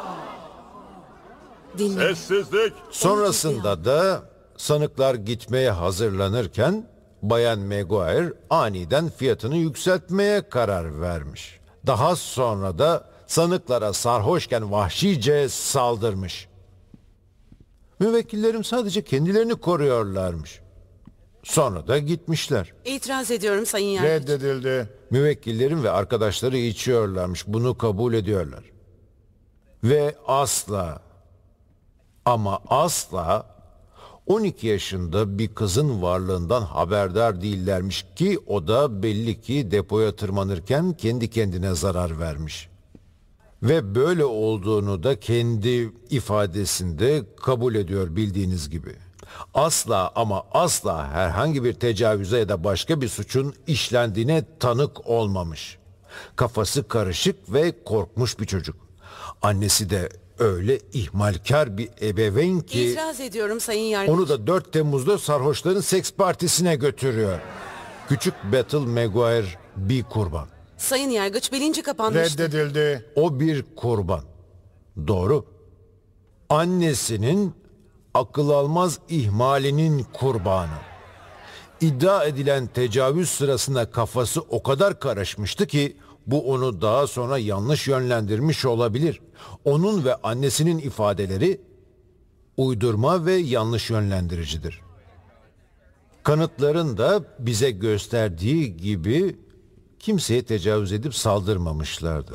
Sessizlik. Sonrasında da sanıklar gitmeye hazırlanırken Bayan Maguire aniden fiyatını yükseltmeye karar vermiş. Daha sonra da sanıklara sarhoşken vahşice saldırmış. Müvekkillerim sadece kendilerini koruyorlarmış. Sonra da gitmişler. İtiraz ediyorum Sayın Yargıç. Reddedildi. Müvekkillerim ve arkadaşları içiyorlarmış. Bunu kabul ediyorlar. Ve asla ama asla 12 yaşında bir kızın varlığından haberdar değillermiş ki o da belli ki depoya tırmanırken kendi kendine zarar vermiş. Ve böyle olduğunu da kendi ifadesinde kabul ediyor bildiğiniz gibi. Asla ama asla herhangi bir tecavüze ya da başka bir suçun işlendiğine tanık olmamış. Kafası karışık ve korkmuş bir çocuk. Annesi de öyle ihmalkar bir ebeveyn ki İtiraz ediyorum Sayın Yargıç. onu da 4 Temmuz'da sarhoşların seks partisine götürüyor. Küçük Bethel Maguire bir kurban. Sayın Yargıç bilinci kapanmıştı. Reddedildi. O bir kurban. Doğru. Annesinin akıl almaz ihmalinin kurbanı. İddia edilen tecavüz sırasında kafası o kadar karışmıştı ki bu onu daha sonra yanlış yönlendirmiş olabilir. Onun ve annesinin ifadeleri uydurma ve yanlış yönlendiricidir. Kanıtların da bize gösterdiği gibi kimseye tecavüz edip saldırmamışlardı.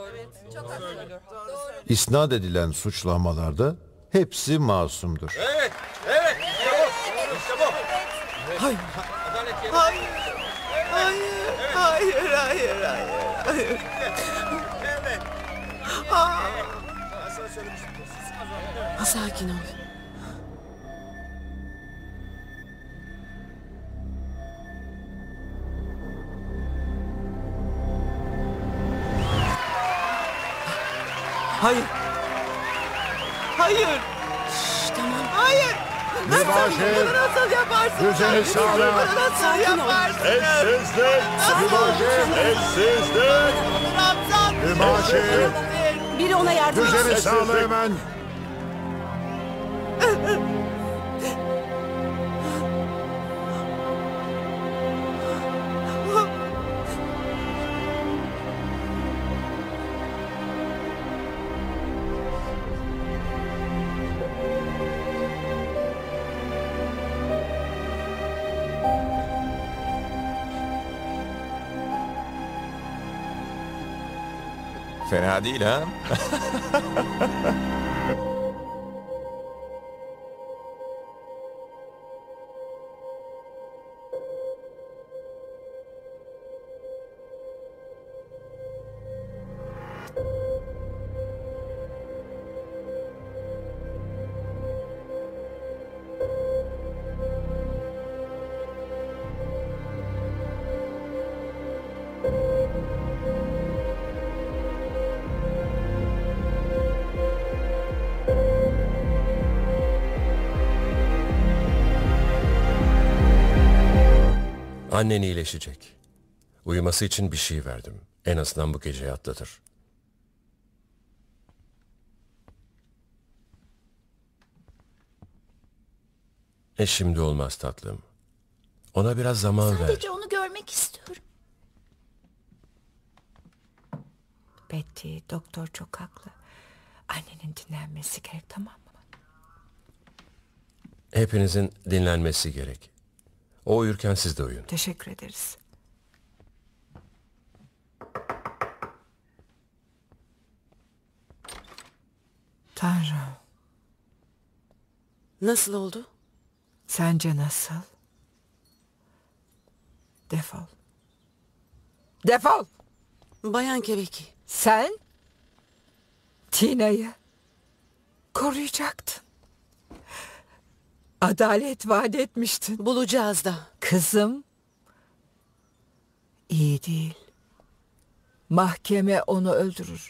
İsnat edilen suçlamalarda hepsi masumdur. Evet, evet. İşte bu. Hayır. Hayır. Hayır. Hayır. Hayır. Evet. Sakin ol. Hayır. Hayır. Tamam. Hayır. Mübaşir. Bunu nasıl yaparsın? Düzeni sağla. Bunu nasıl yaparsın? Sessizlik. Sessizlik. Mübaşir. Biri ona yardım etsin. Düzeni sağla hemen. Fena değil ha? Annen iyileşecek. Uyuması için bir şey verdim. En azından bu geceyi atlatır. Şimdi olmaz tatlım. Ona biraz zaman ver. Sadece onu görmek istiyorum. Betty, doktor çok haklı. Annenin dinlenmesi gerek, tamam mı? Hepinizin dinlenmesi gerek. O uyurken siz de uyuyun. Teşekkür ederiz. Tanrım. Nasıl oldu? Sence nasıl? Defol. Defol. Bayan Kebeki. Sen Tina'yı koruyacaktın. Adalet vaat etmiştin. Bulacağız da. Kızım iyi değil. Mahkeme onu öldürür.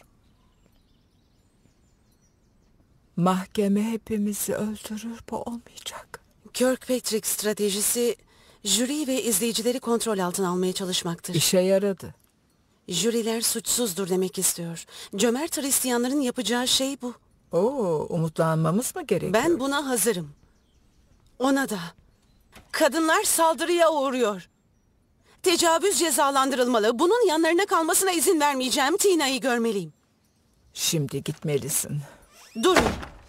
Mahkeme hepimizi öldürür. Bu olmayacak. Kirkpatrick stratejisi jüri ve izleyicileri kontrol altına almaya çalışmaktır. İşe yaradı. Jüriler suçsuzdur demek istiyor. Cömert Hristiyanların yapacağı şey bu. Oo, umutlanmamız mı gerekiyor? Ben buna hazırım. Ona da. Kadınlar saldırıya uğruyor. Tecavüz cezalandırılmalı. Bunun yanlarına kalmasına izin vermeyeceğim. Tina'yı görmeliyim. Şimdi gitmelisin. Durun.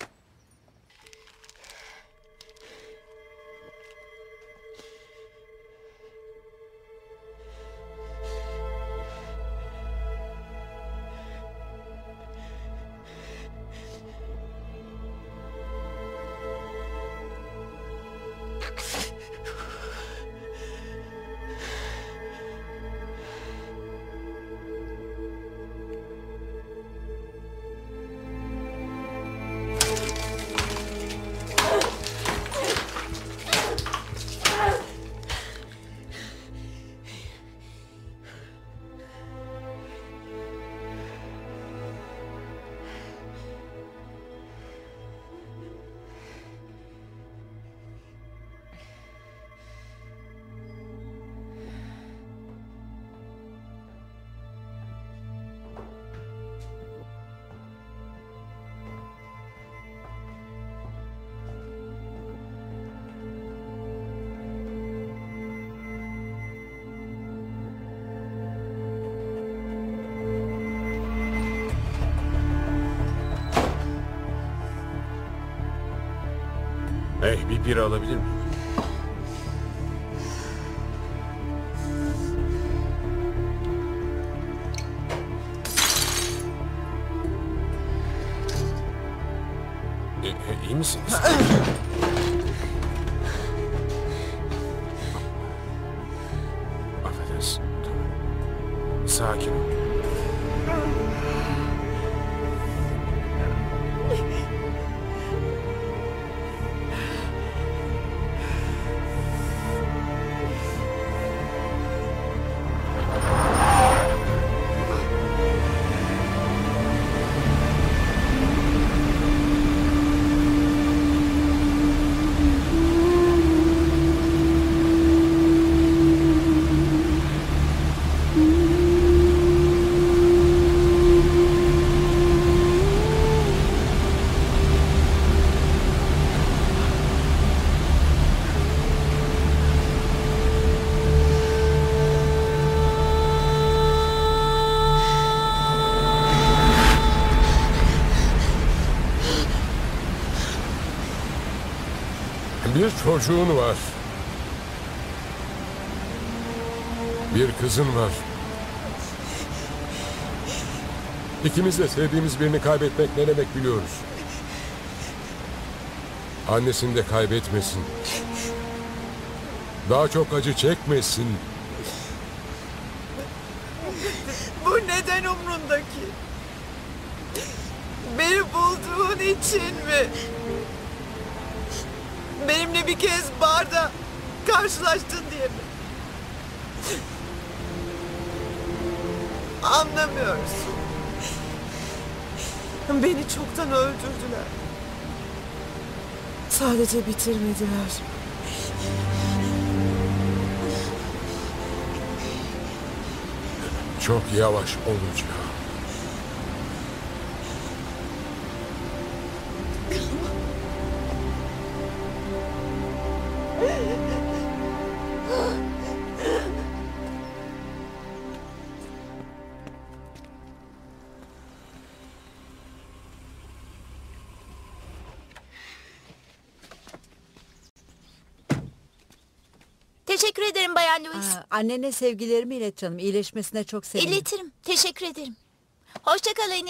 Hey, bir bira alabilir miyim? İyi misiniz? Affedersin. Tamam. Sakin ol. Bir çocuğun var. Bir kızın var. İkimiz de sevdiğimiz birini kaybetmek ne demek biliyoruz. Annesini de kaybetmesin. Daha çok acı çekmesin. Bu neden umrunda ki? Beni bulduğun için mi? Benimle bir kez barda karşılaştın diye mi? Anlamıyorsun. Beni çoktan öldürdüler. Sadece bitirmediler. Çok yavaş olacak. Teşekkür ederim Bayan Louis. Annene sevgilerimi ilet canım. İyileşmesine çok sevindim. İletirim. Teşekkür ederim. Hoşça kal Annie.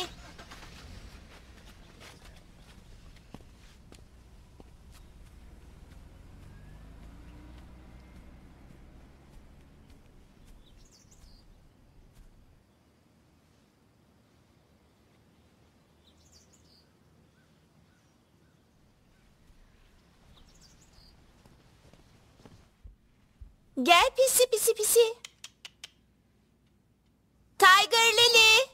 Gel pisi pisi pisi. Tiger Lily.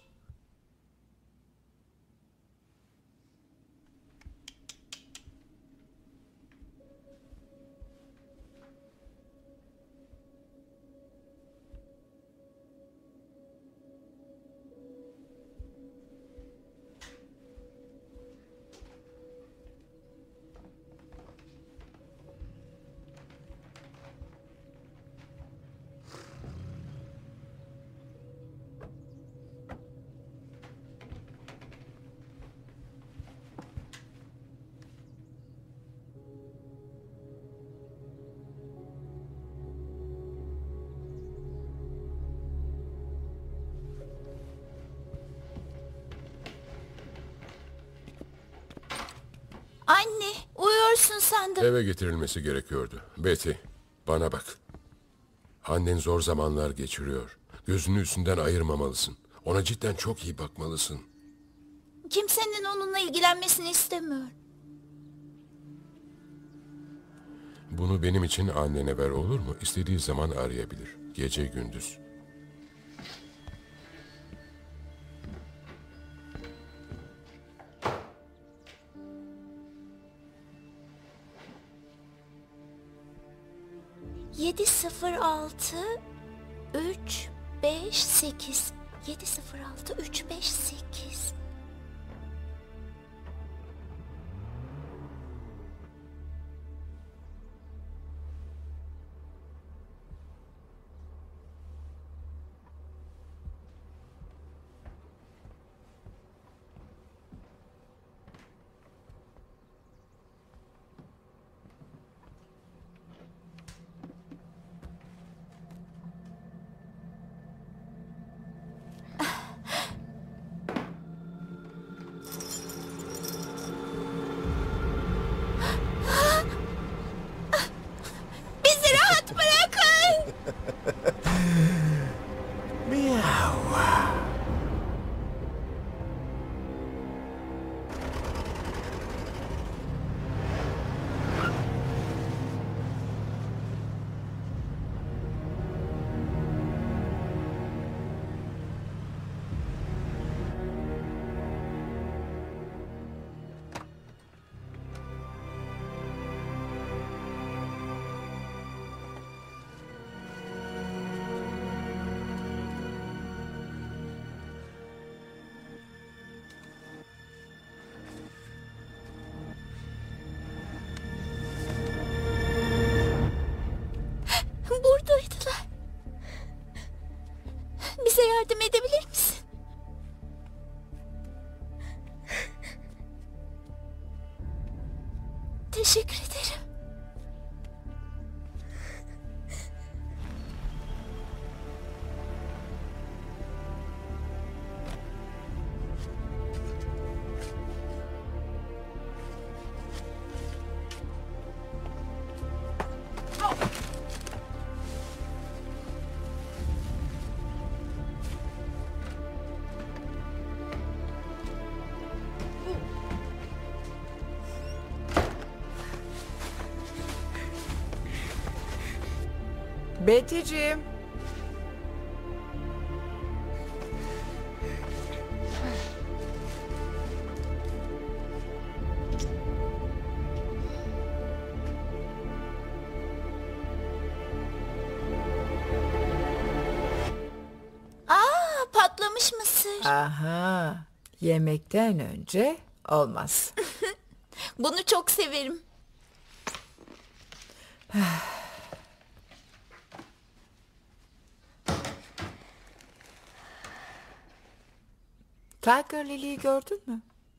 Anne, uyuyorsun sandım. Eve getirilmesi gerekiyordu. Betty, bana bak. Annen zor zamanlar geçiriyor. Gözünü üstünden ayırmamalısın. Ona cidden çok iyi bakmalısın. Kimsenin onunla ilgilenmesini istemiyor. Bunu benim için annene ver, olur mu? İstediği zaman arayabilir. Gece gündüz. Yedi 06 3 5 8 706 3 5 8. Bizi rahat bırakın. Buradaydılar. Bize yardım edebilir misin? Teşekkür ederim. Betty'ciğim. Patlamış mısır. Aha. Yemekten önce olmaz. Bunu çok severim. Tiger Lily'yi gördün mü?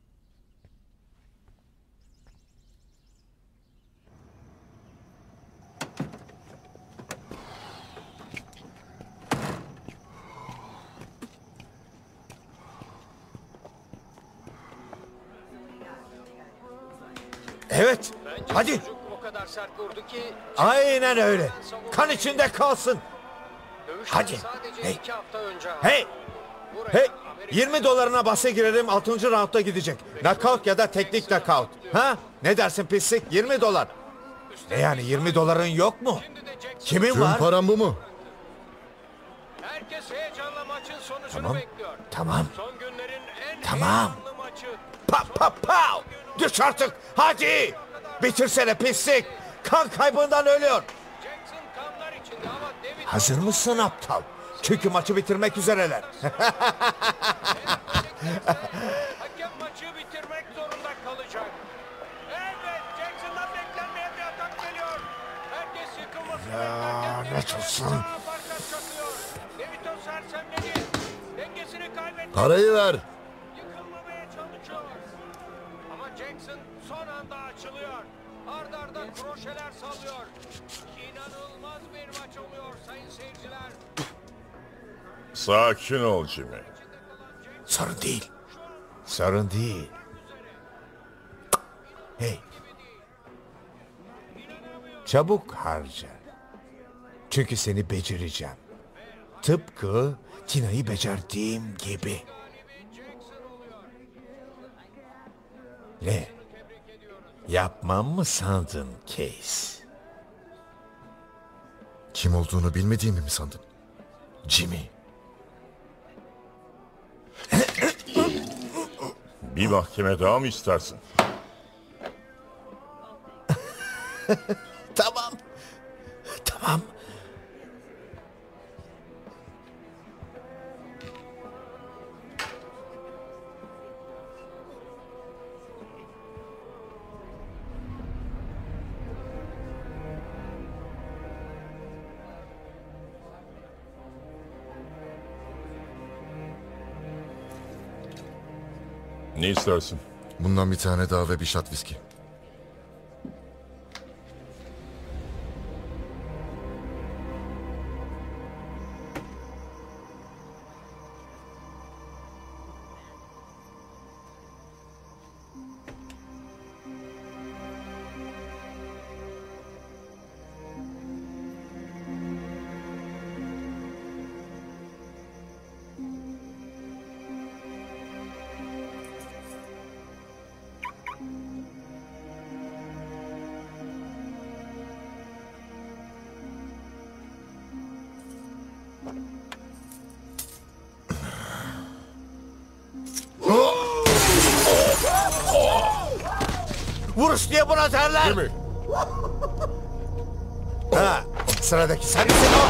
Evet, hadi. O kadar sert vurdu ki Aynen öyle. Kan içinde kalsın. Hadi. Hey. Hey. Hey. 20 dolarına bahse girerim, 6. roundda gidecek. Knockout ya da teknik knockout. Ha? Ne dersin pislik? 20 dolar. Ne yani 20 doların yok mu? Kimin Tüm var? param bu mu? Herkes heyecanla maçın sonucunu Tamam. bekliyor. Tamam. Son günlerin en Tamam. heyecanlı maçı. Düş artık hadi. Bitirsene pislik. Kan kaybından ölüyor. Jackson kanlar içinde ama David Hazır mısın aptal? Çünkü maçı bitirmek üzereler. hakem maçı bitirmek zorunda kalacak. Evet, Jackson'dan beklenmeyen bir atak geliyor. Herkes yıkılmasın. Lanet olsun. Farkas çakıyor. Devito sersemledi. Dengesini kaybetti. Parayı ver. Yıkılmamaya çalışıyor. Ama Jackson son anda açılıyor. Arda arda kroşeler sallıyor. İnanılmaz bir maç oluyor sayın seyirciler. Sakin ol Jimmy. Sorun değil. Sorun değil. Hey. Çabuk harca. Çünkü seni becereceğim. Tıpkı Tina'yı becerdiğim gibi. Ne? Yapmam mı sandın Case? Kim olduğunu bilmediğimi mi sandın? Jimmy. Bir mahkeme daha mı istersin? Tamam. Tamam. Ne istersin? Bundan bir tane daha ve bir shot viski. Vuruş diye buna derler. Jimmy. Ha, sıradaki sen misin o?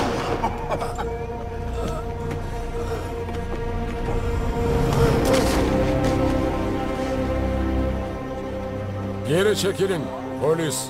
Geri çekilin. Polis.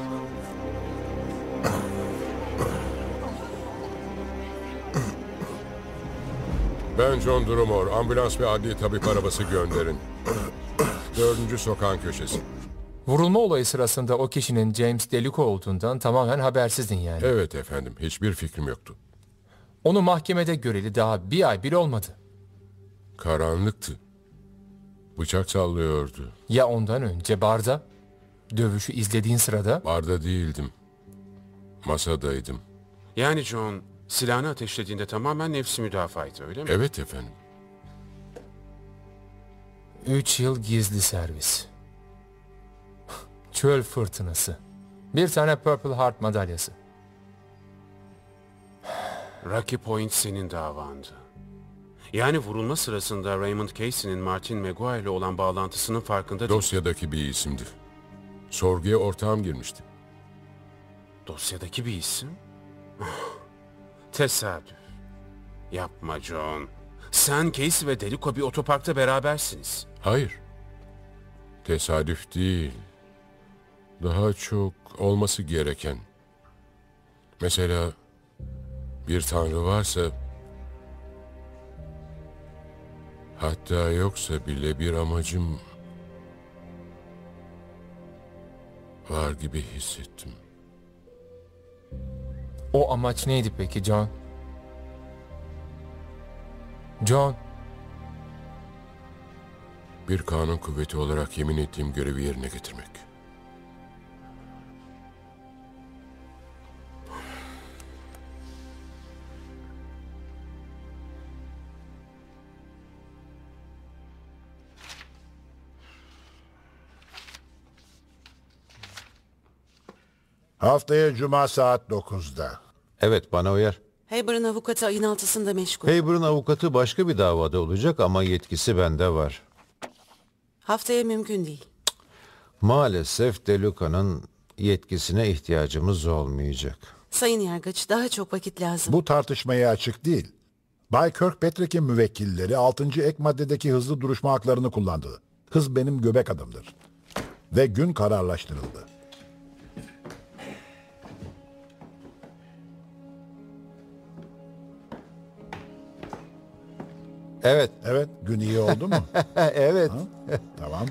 Ben John Drumore. Ambulans ve adli tabip arabası gönderin. 4. sokağın köşesi. Vurulma olayı sırasında o kişinin James Delico olduğundan tamamen habersizdin yani. Evet efendim. Hiçbir fikrim yoktu. Onu mahkemede göreli daha bir ay bile olmadı. Karanlıktı. Bıçak sallıyordu. Ya ondan önce barda? Dövüşü izlediğin sırada? Barda değildim. Masadaydım. Yani John silahını ateşlediğinde tamamen nefsi müdafaydı öyle mi? Evet efendim. 3 yıl gizli servis. Çöl fırtınası. Bir tane Purple Heart madalyası. Rocky Point senin davandı. Yani vurulma sırasında Raymond Casey'nin Martin Maguire ile olan bağlantısının farkında değil. Dosyadaki bir isimdi. Sorguya ortağım girmişti. Dosyadaki bir isim? Tesadüf. Yapma John. Sen, Casey ve Delico bir otoparkta berabersiniz. Hayır. Tesadüf değil. Daha çok olması gereken. Mesela bir tanrı varsa, hatta yoksa bile bir amacım var gibi hissettim. O amaç neydi peki John? John. Bir kanun kuvveti olarak yemin ettiğim görevi yerine getirmek. Haftaya Cuma saat 9'da. Evet, bana uyar. Haber'ın avukatı ayın 6'sında meşgul. Haber'ın avukatı başka bir davada olacak ama yetkisi bende var. Haftaya mümkün değil. Maalesef DeLuca'nın yetkisine ihtiyacımız olmayacak. Sayın Yargıç, daha çok vakit lazım. Bu tartışmaya açık değil. Bay Kirkpatrick'in müvekkilleri 6. ek maddedeki hızlı duruşma haklarını kullandı. Hız benim göbek adımdır. Ve gün kararlaştırıldı. Evet. Evet, gün iyi oldu mu? Evet. Ha? Tamam.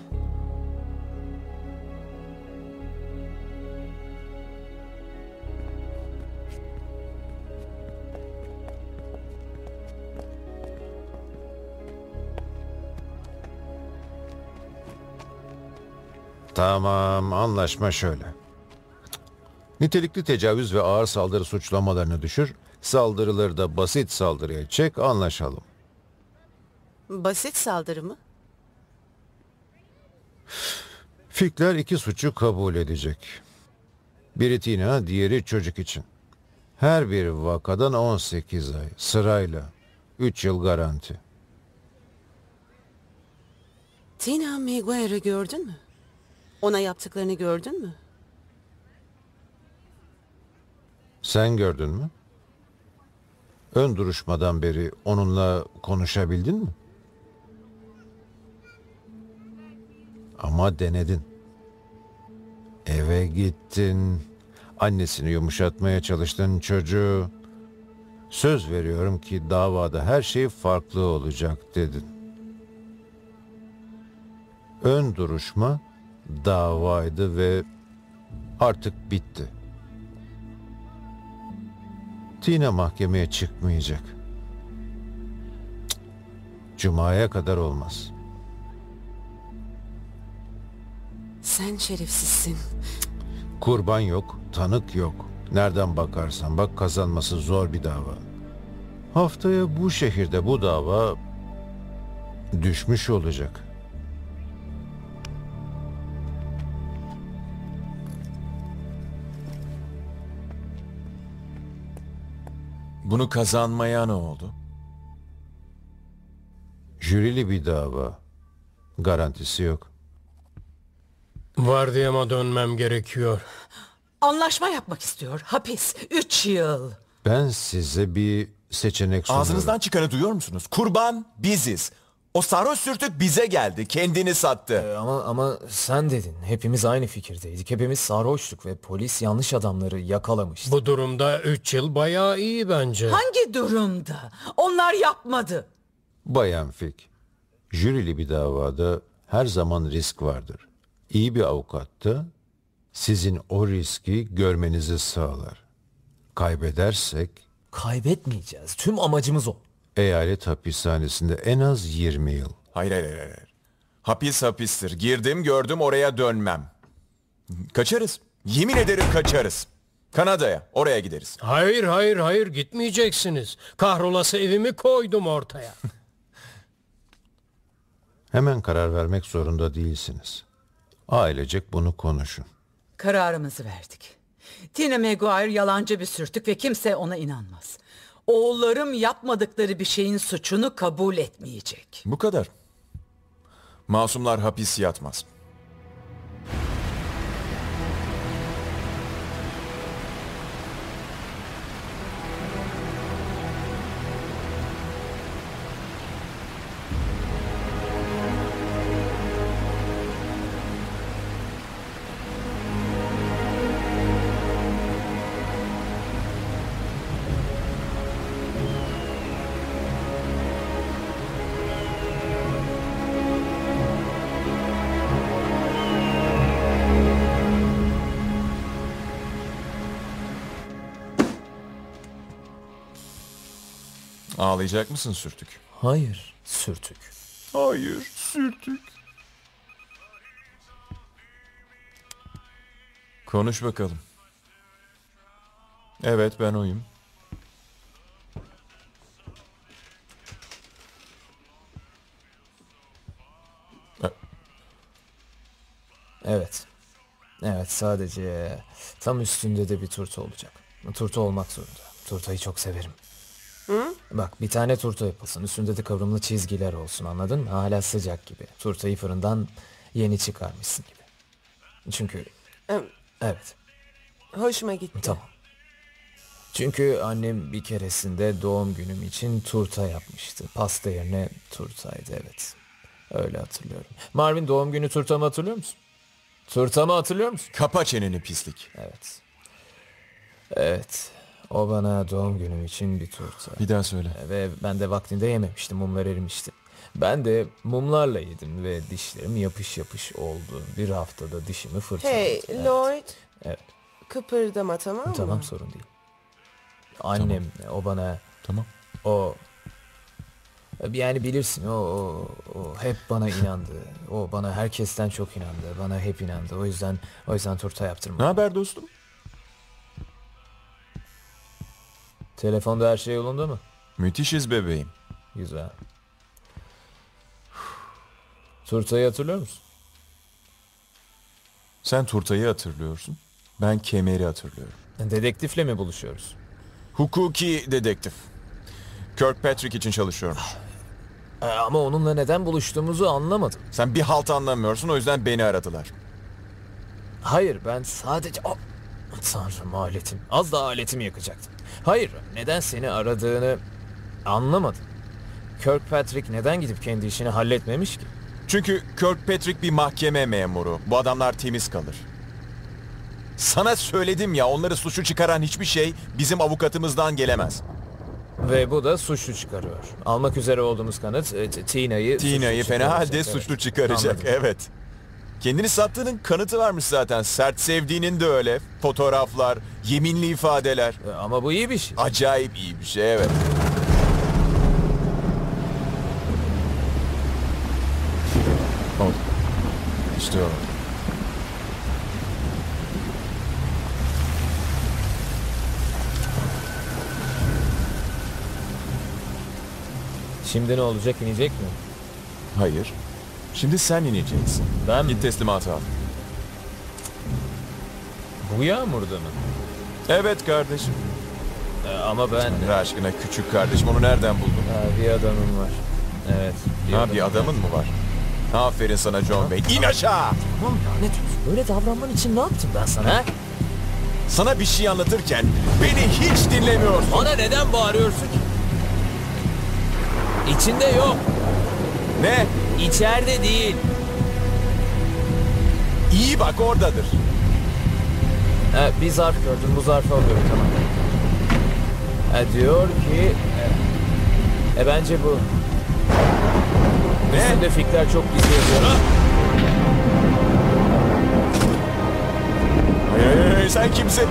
Tamam, anlaşma şöyle. Nitelikli tecavüz ve ağır saldırı suçlamalarını düşür, saldırıları da basit saldırıya çek, anlaşalım. Basit saldırı mı? Fikler iki suçu kabul edecek. Biri Tina, diğeri çocuk için. Her bir vakadan 18 ay, sırayla. 3 yıl garanti. Tina Maguire'ı gördün mü? Ona yaptıklarını gördün mü? Sen gördün mü? Ön duruşmadan beri onunla konuşabildin mi? Ama denedin. Eve gittin. Annesini yumuşatmaya çalıştın çocuğu. Söz veriyorum ki davada her şey farklı olacak dedin. Ön duruşma davaydı ve artık bitti. Tina mahkemeye çıkmayacak. Cuma'ya kadar olmaz. Sen şerefsizsin. Kurban yok, tanık yok. Nereden bakarsan bak kazanması zor bir dava. Haftaya bu şehirde bu dava düşmüş olacak. Bunu kazanmaya ne oldu? Jürili bir dava. Garantisi yok. Vardiyama dönmem gerekiyor. Anlaşma yapmak istiyor. Hapis. 3 yıl. Ben size bir seçenek sunuyorum. Ağzınızdan çıkanı duyuyor musunuz? Kurban biziz. O sarhoş sürtük bize geldi. Kendini sattı. Ama sen dedin. Hepimiz aynı fikirdeydik. Hepimiz sarhoştuk ve polis yanlış adamları yakalamıştı. Bu durumda 3 yıl bayağı iyi bence. Hangi durumda? Onlar yapmadı. Bayan Fick, jürili bir davada her zaman risk vardır. İyi bir avukat da sizin o riski görmenizi sağlar. Kaybedersek... Kaybetmeyeceğiz. Tüm amacımız o. Eyalet hapishanesinde en az 20 yıl. Hayır. Hapis hapistir. Girdim gördüm oraya dönmem. Kaçarız. Yemin ederim kaçarız. Kanada'ya, oraya gideriz. Hayır gitmeyeceksiniz. Kahrolası evimi koydum ortaya. Hemen karar vermek zorunda değilsiniz. Ailecek bunu konuşun. Kararımızı verdik. Tina Maguire yalancı bir sürtük ve kimse ona inanmaz. Oğullarım yapmadıkları bir şeyin suçunu kabul etmeyecek. Bu kadar. Masumlar hapis yatmaz. Ağlayacak mısın sürtük? Hayır, sürtük. Hayır, sürtük. Konuş bakalım. Evet, ben oyum. Evet. Evet, sadece tam üstünde de bir turta olacak. Turta olmak zorunda. Turtayı çok severim. Hı? Bak, bir tane turta yapılsın. Üstünde de kavrumlu çizgiler olsun, anladın mı? Hala sıcak gibi. Turtayı fırından yeni çıkarmışsın gibi. Çünkü... Evet. Hoşuma gitti. Tamam. Çünkü annem bir keresinde doğum günüm için turta yapmıştı. Pasta yerine turtaydı, evet. Öyle hatırlıyorum. Marvin, doğum günü turtamı hatırlıyor musun? Turtamı hatırlıyor musun? Kapa çeneni pislik. Evet. Evet. O bana doğum günüm için bir turta. Bir daha söyle. Ve ben de vaktinde yememiştim. Mumlar erimişti. Ben de mumlarla yedim ve dişlerim yapış yapış oldu. Bir haftada dişimi fırçaladım. Hey Evet. Lloyd. Evet. Kıpırdama, tamam mı? Tamam, sorun değil. Annem o bana... Tamam. O... Yani bilirsin o hep bana inandı. O bana herkesten çok inandı. Bana hep inandı. O yüzden turta yaptırmadım. Ne haber dostum? Telefonda her şey yolunda mı? Müthişiz bebeğim. Güzel. Turtayı hatırlıyor musun? Sen turtayı hatırlıyorsun. Ben kemeri hatırlıyorum. Dedektifle mi buluşuyoruz? Hukuki dedektif. Kirkpatrick için çalışıyorum. Ama onunla neden buluştuğumuzu anlamadım. Sen bir halt anlamıyorsun, o yüzden beni aradılar. Hayır, ben sadece... Tanrım, aletim. Az daha aletimi yakacaktım. Hayır, neden seni aradığını anlamadım. Kirkpatrick neden gidip kendi işini halletmemiş ki? Çünkü Kirkpatrick bir mahkeme memuru. Bu adamlar temiz kalır. Sana söyledim ya, onları suçlu çıkaran hiçbir şey bizim avukatımızdan gelemez. Ve bu da suçlu çıkarıyor. Almak üzere olduğumuz kanıt Tina'yı fena halde suçlu çıkaracak. Anladım. Evet. Kendini sattığının kanıtı varmış zaten. Sert sevdiğinin de öyle. Fotoğraflar, yeminli ifadeler. Ama bu iyi bir şey. Acayip iyi bir şey, evet. Oldu. İşte o. Şimdi ne olacak, inecek mi? Hayır. Şimdi sen ineceksin. Ben Git teslimatı al. Bu yağmurda mı? Evet kardeşim. Ama ben... Tanrı aşkına küçük kardeşim, onu nereden buldun? Bir adamım var. Evet. Bir adamın mı var? Aferin sana John Bey. İn aşağı! Tamam, lanet olsun. Böyle davranman için ne yaptım ben sana? Sana bir şey anlatırken beni hiç dinlemiyorsun. Bana neden bağırıyorsun ki? İçinde yok. Ne? İçeride değil. İyi bak, oradadır. Bir zarf gördüm. Bu zarfı alıyorum, tamam. Diyor ki... bence bu. Ne? Üstünde fikler çok gizli yazıyor. Hey, sen kimsin?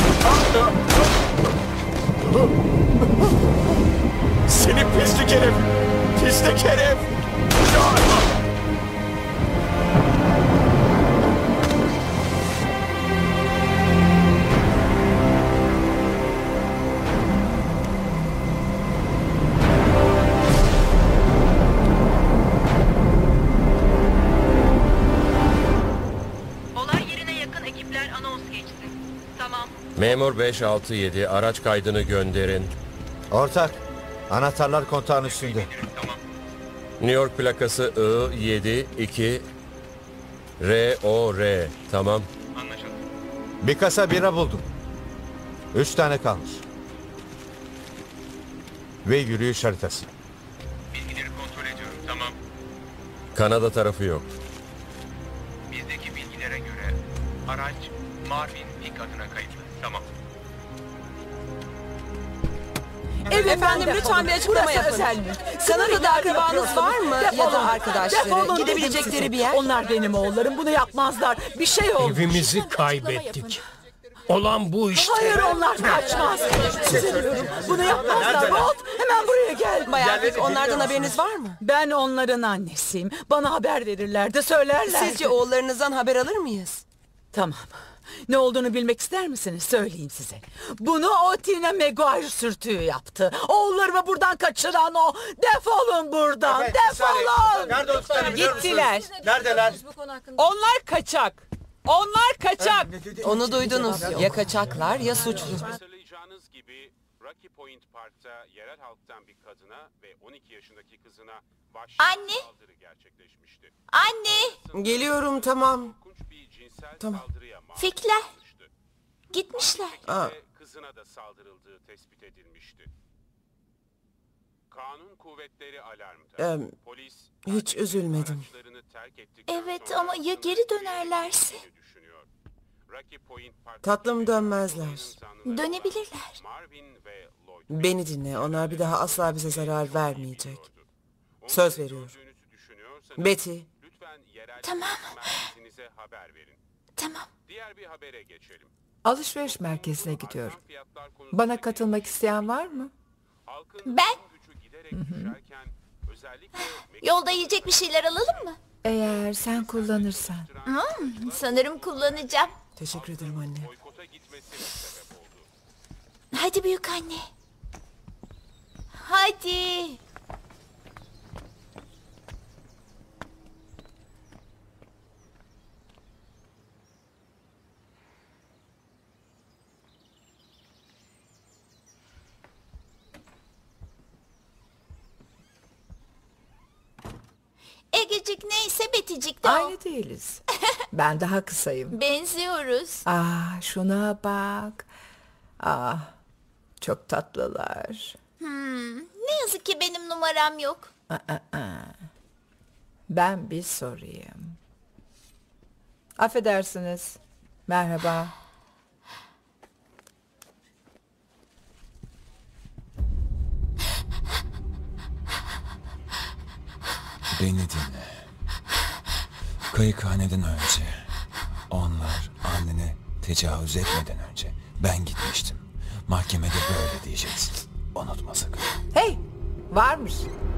Seni pislik herif! Pislik herif! Olay yerine yakın ekipler anons geçti. Tamam. Memur 567 araç kaydını gönderin. Ortak, anahtarlar kontağın üstünde. New York plakası I72 ROR. Tamam. Anlaşıldı. Bir kasa bira buldum. 3 tane kalmış. Ve yürüyüş haritası. Bilgileri kontrol ediyorum. Tamam. Kanada tarafı yok. Bizdeki bilgilere göre araç Marvin Peak adına kayıtlı. Tamam. Evet efendim, lütfen bir açıklama yapın. Özel mülk. Kanada'da akrabanız var mı ya da arkadaşları? Defolun Gidebilecekleri dedim bir yer? size. Onlar benim oğullarım, bunu yapmazlar. Bir şey olmuş. Evimizi kaybettik. Olan bu işte. Hayır, onlar kaçmaz. Size diyorum, bunu yapmazlar. Walt, hemen buraya gel. Bayan Vick, onlardan haberiniz var mı? Ben onların annesiyim. Bana haber verirler de söylerler. Sizce oğullarınızdan haber alır mıyız? Tamam. Ne olduğunu bilmek ister misiniz? Söyleyeyim size. Bunu o Tina Maguire sürtüğü yaptı. Oğullarımı buradan kaçıran o. Defolun buradan. Defolun. Nerede o tutanı biliyor musunuz? Gittiler. Neredeler? Onlar kaçak. Onlar kaçak. Onu duydunuz. Ya kaçaklar ya suçlu. Hatırlayacağınız gibi Rocky Point Park'ta yerel halktan bir kadına ve 12 yaşındaki kızına vahşi Anne. saldırı gerçekleşmişti. Anne! Geliyorum, tamam. Tamam. Fikler. Gitmişler. Kızına da saldırıldığı tespit edilmişti. Kanun kuvvetleri alarmda. Polis Hiç üzülmedim. Evet ama ya geri dönerlerse? Tatlım, dönmezler. Dönebilirler. Beni dinle. Onlar bir daha asla bize zarar vermeyecek. Söz veriyorum. Betty. Tamam. Tamam. Diğer bir habere geçelim. Alışveriş merkezine gidiyorum. Bana katılmak isteyen var mı? Ben? Yolda yiyecek bir şeyler alalım mı? Eğer sen kullanırsan. Sanırım kullanacağım. Teşekkür ederim anne. Hadi büyük anne. Hadi. Egecik neyse Beticik de o. Aynı değiliz. Ben daha kısayım. Benziyoruz. Şuna bak. Çok tatlılar. Ne yazık ki benim numaram yok. Ben bir sorayım. Affedersiniz. Merhaba. Beni dinle. Kayıkhaneden önce, onlar annene tecavüz etmeden önce ben gitmiştim. Mahkemede böyle diyeceksin. Unutma sakın. Hey! Varmış.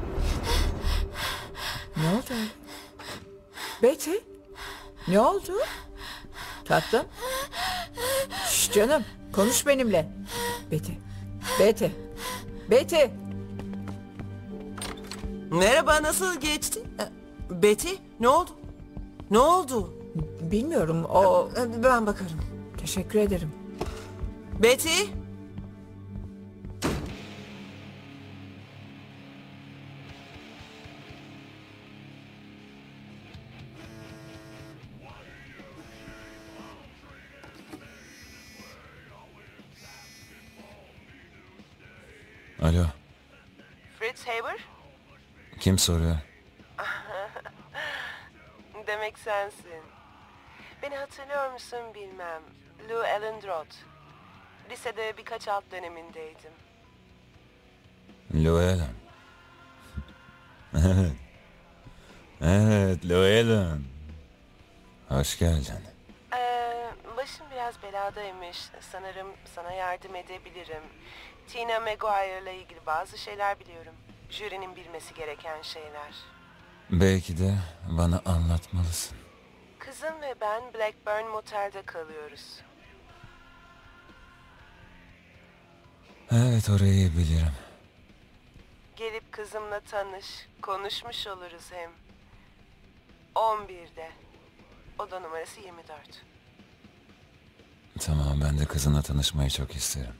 Ne oldu öyle? Betty? Ne oldu? Tatlım? Şş canım, konuş benimle. Betty. Betty. Betty. Merhaba, nasıl geçti? Betty, ne oldu? Ne oldu? Bilmiyorum, o... Ben bakarım. Teşekkür ederim. Betty? Alo, Fritz Haber? kim soruyor? Demek sensin. Beni hatırlıyor musun bilmem. Lou Alendrot. Lisede birkaç alt dönemindeydim. Llewellyn. Evet. Evet, Llewellyn. Hoş geldin. Başım biraz beladaymış. Sanırım sana yardım edebilirim. Tina Maguire ile ilgili bazı şeyler biliyorum. Jürinin bilmesi gereken şeyler. Belki de bana anlatmalısın. Kızım ve ben Blackburn Motel'de kalıyoruz. Evet, orayı bilirim. Gelip kızımla tanış, konuşmuş oluruz hem. 11'de. Oda numarası 24. Tamam, ben de kızınla tanışmayı çok isterim.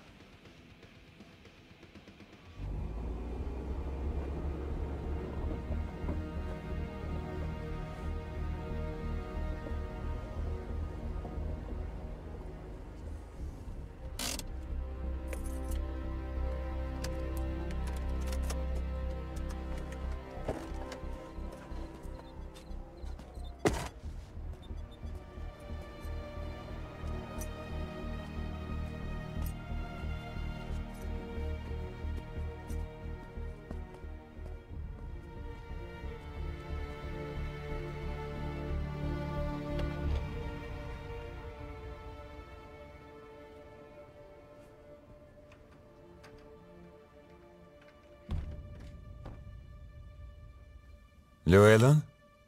Llewellyn?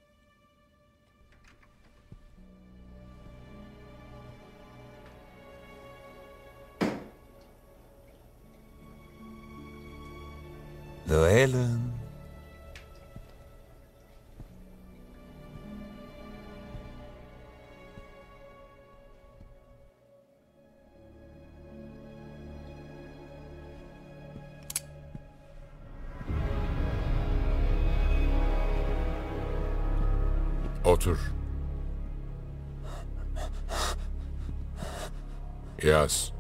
Llewellyn? Otur. Yaz.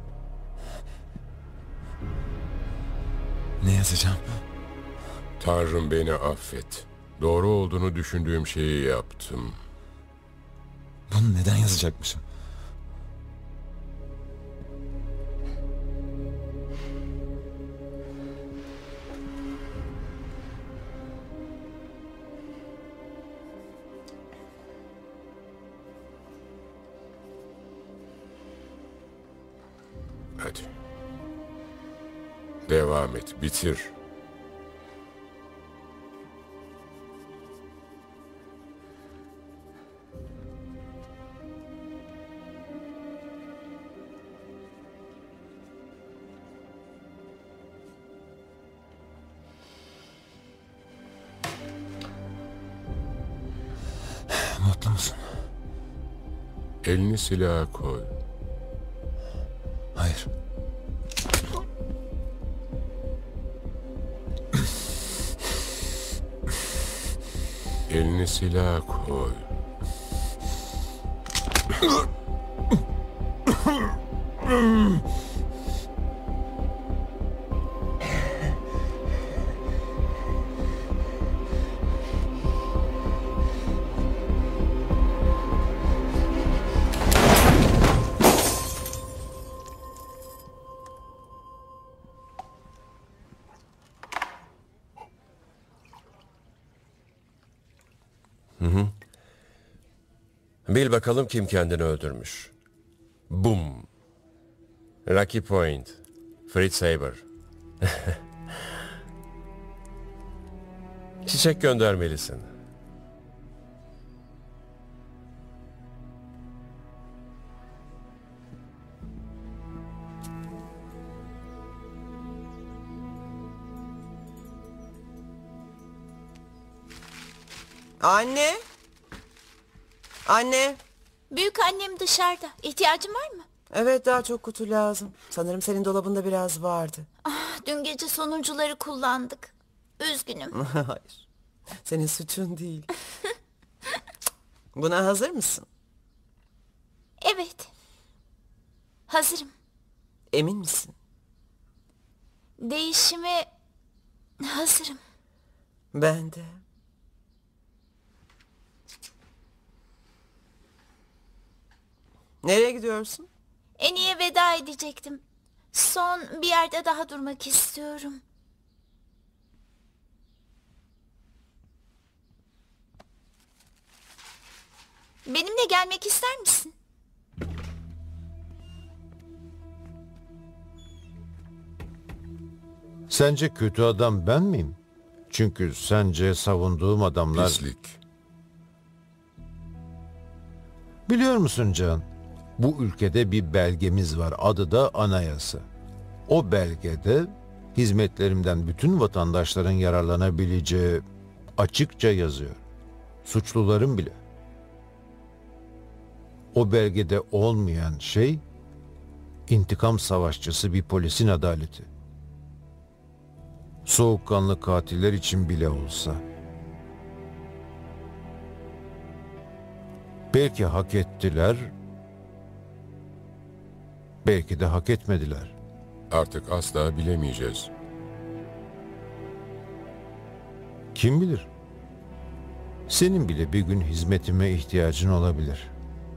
Ne yazacağım? Tanrım beni affet. Doğru olduğunu düşündüğüm şeyi yaptım. Bunu neden yazacakmışım? Hadi. Devam et, bitir. Mutlu musun? Elini silaha koy. Hayır. Elini silaha koy. Bil bakalım kim kendini öldürmüş. Bum. Rocky Point. Fritz Saber. Çiçek göndermelisin. Anne. Anne. Büyük annem dışarıda. İhtiyacın var mı? Evet, daha çok kutu lazım. Sanırım senin dolabında biraz vardı. Dün gece sonuncuları kullandık. Üzgünüm. Hayır. Senin suçun değil. Buna hazır mısın? Evet. Hazırım. Emin misin? Değişime hazırım. Ben de. Nereye gidiyorsun? En iyi veda edecektim. Son bir yerde daha durmak istiyorum. Benimle gelmek ister misin? Sence kötü adam ben miyim? Çünkü sence savunduğum adamlar... Pislik. Biliyor musun Can? Bu ülkede bir belgemiz var. Adı da anayasa. O belgede hizmetlerimden bütün vatandaşların yararlanabileceği açıkça yazıyor. Suçluların bile. O belgede olmayan şey intikam savaşçısı bir polisin adaleti. Soğukkanlı katiller için bile olsa. Belki hak ettiler, belki de hak etmediler. Artık asla bilemeyeceğiz. Kim bilir? Senin bile bir gün hizmetime ihtiyacın olabilir.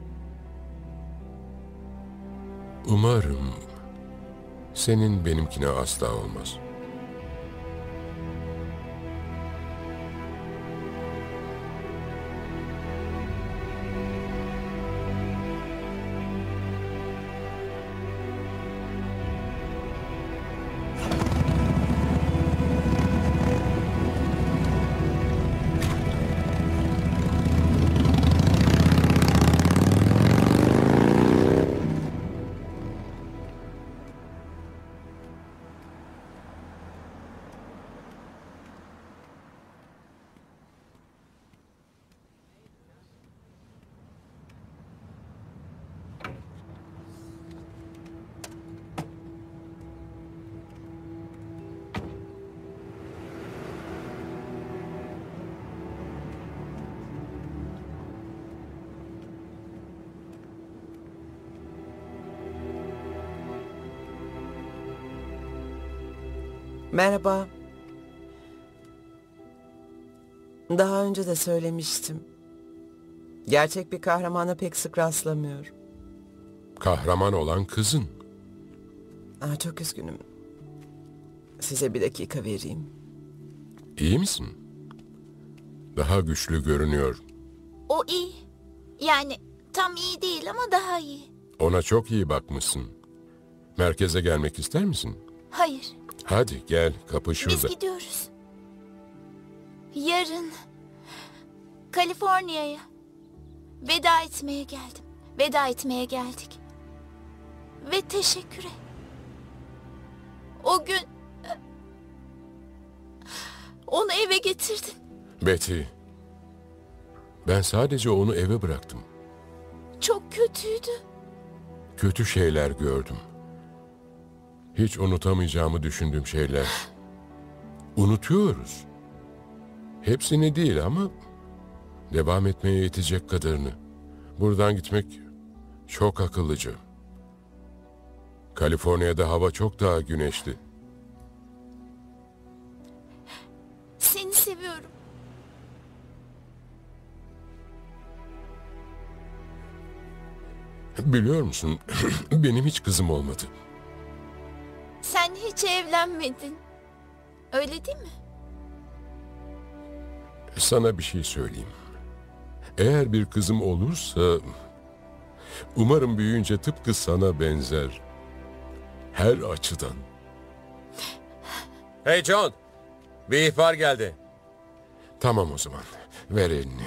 Umarım senin benimkine asla olmaz. Merhaba. Daha önce de söylemiştim. Gerçek bir kahramana pek sık rastlamıyorum. Kahraman olan kızın. Çok üzgünüm. Size bir dakika vereyim. İyi misin? Daha güçlü görünüyor. O iyi. Yani tam iyi değil ama daha iyi. Ona çok iyi bakmışsın. Merkeze gelmek ister misin? Hayır. Hadi gel, kapı şurada. Biz gidiyoruz. Yarın Kaliforniya'ya veda etmeye geldim. Veda etmeye geldik. Ve teşekküre. O gün onu eve getirdin. Betty, ben sadece onu eve bıraktım. Çok kötüydü. Kötü şeyler gördüm. Hiç unutamayacağımı düşündüğüm şeyler. Unutuyoruz. Hepsini değil ama devam etmeye yetecek kadarını. Buradan gitmek çok akıllıca. Kaliforniya'da hava çok daha güneşli. Seni seviyorum. Biliyor musun, benim hiç kızım olmadı. Sen hiç evlenmedin. Öyle değil mi? Sana bir şey söyleyeyim. Eğer bir kızım olursa, umarım büyüyünce tıpkı sana benzer. Her açıdan. Hey John, bir ihbar geldi. Tamam o zaman, ver elini.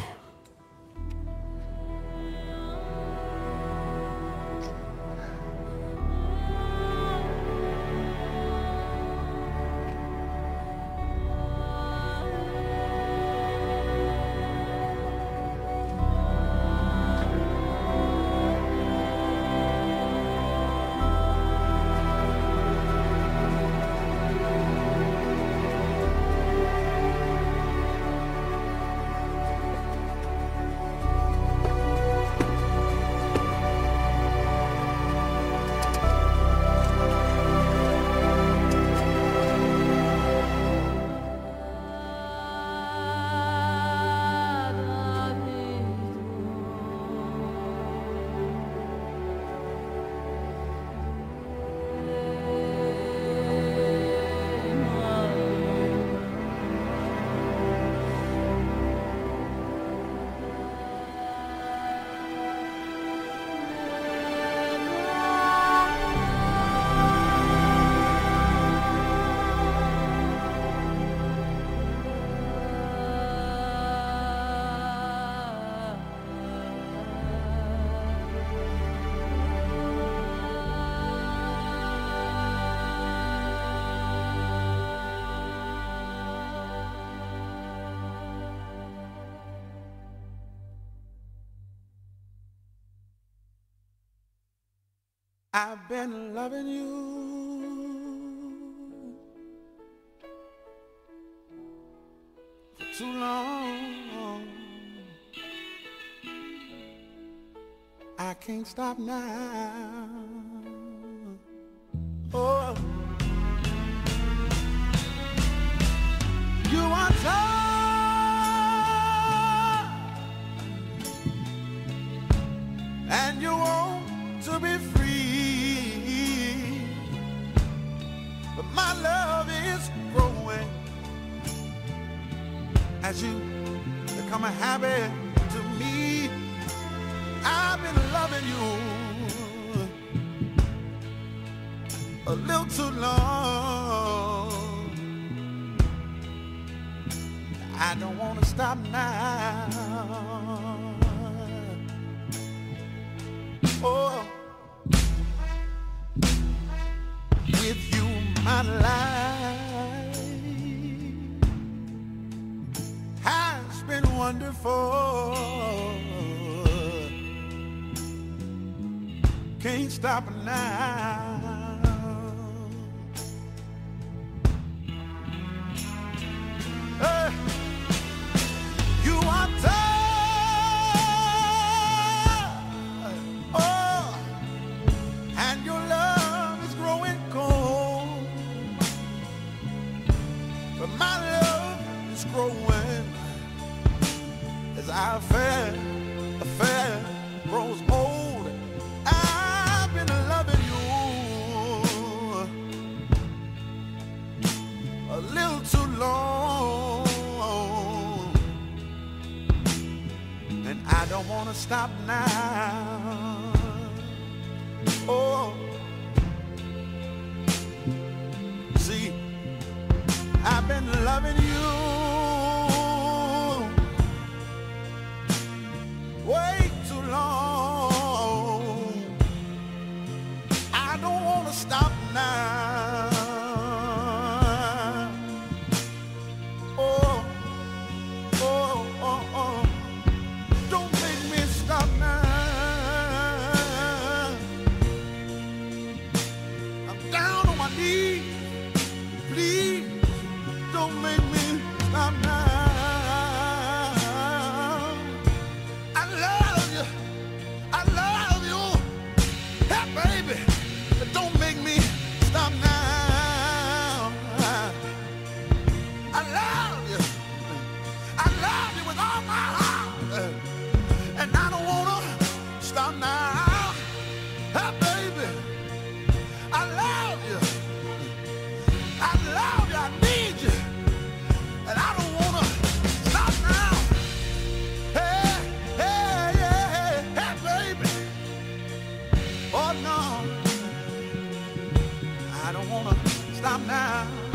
I've been loving you for too long. I can't stop now. Oh, you are tired and you want to be free. But my love is growing as you become a habit to me. I've been loving you a little too long. I don't want to stop now. Oh, with you my life has been wonderful. Can't stop now. You are tired, oh, and your love is growing cold. My love is growing as our affair grows old. I've been loving you a little too long, and I don't want to stop now. Oh, see, I've been loving you way too long. I don't want to stop now. Oh, oh, oh, oh. Don't make me stop now. I'm down on my knees. Please, don't make me stop now. I love you. I love you. Hey, baby, don't make me stop now. I love you. I love you with all my heart. And I don't want to stop now. Hey, baby, I love you. I love you. I need you. And I don't want to stop now. Hey, hey, hey, hey, baby. Oh, no. I don't want to stop now.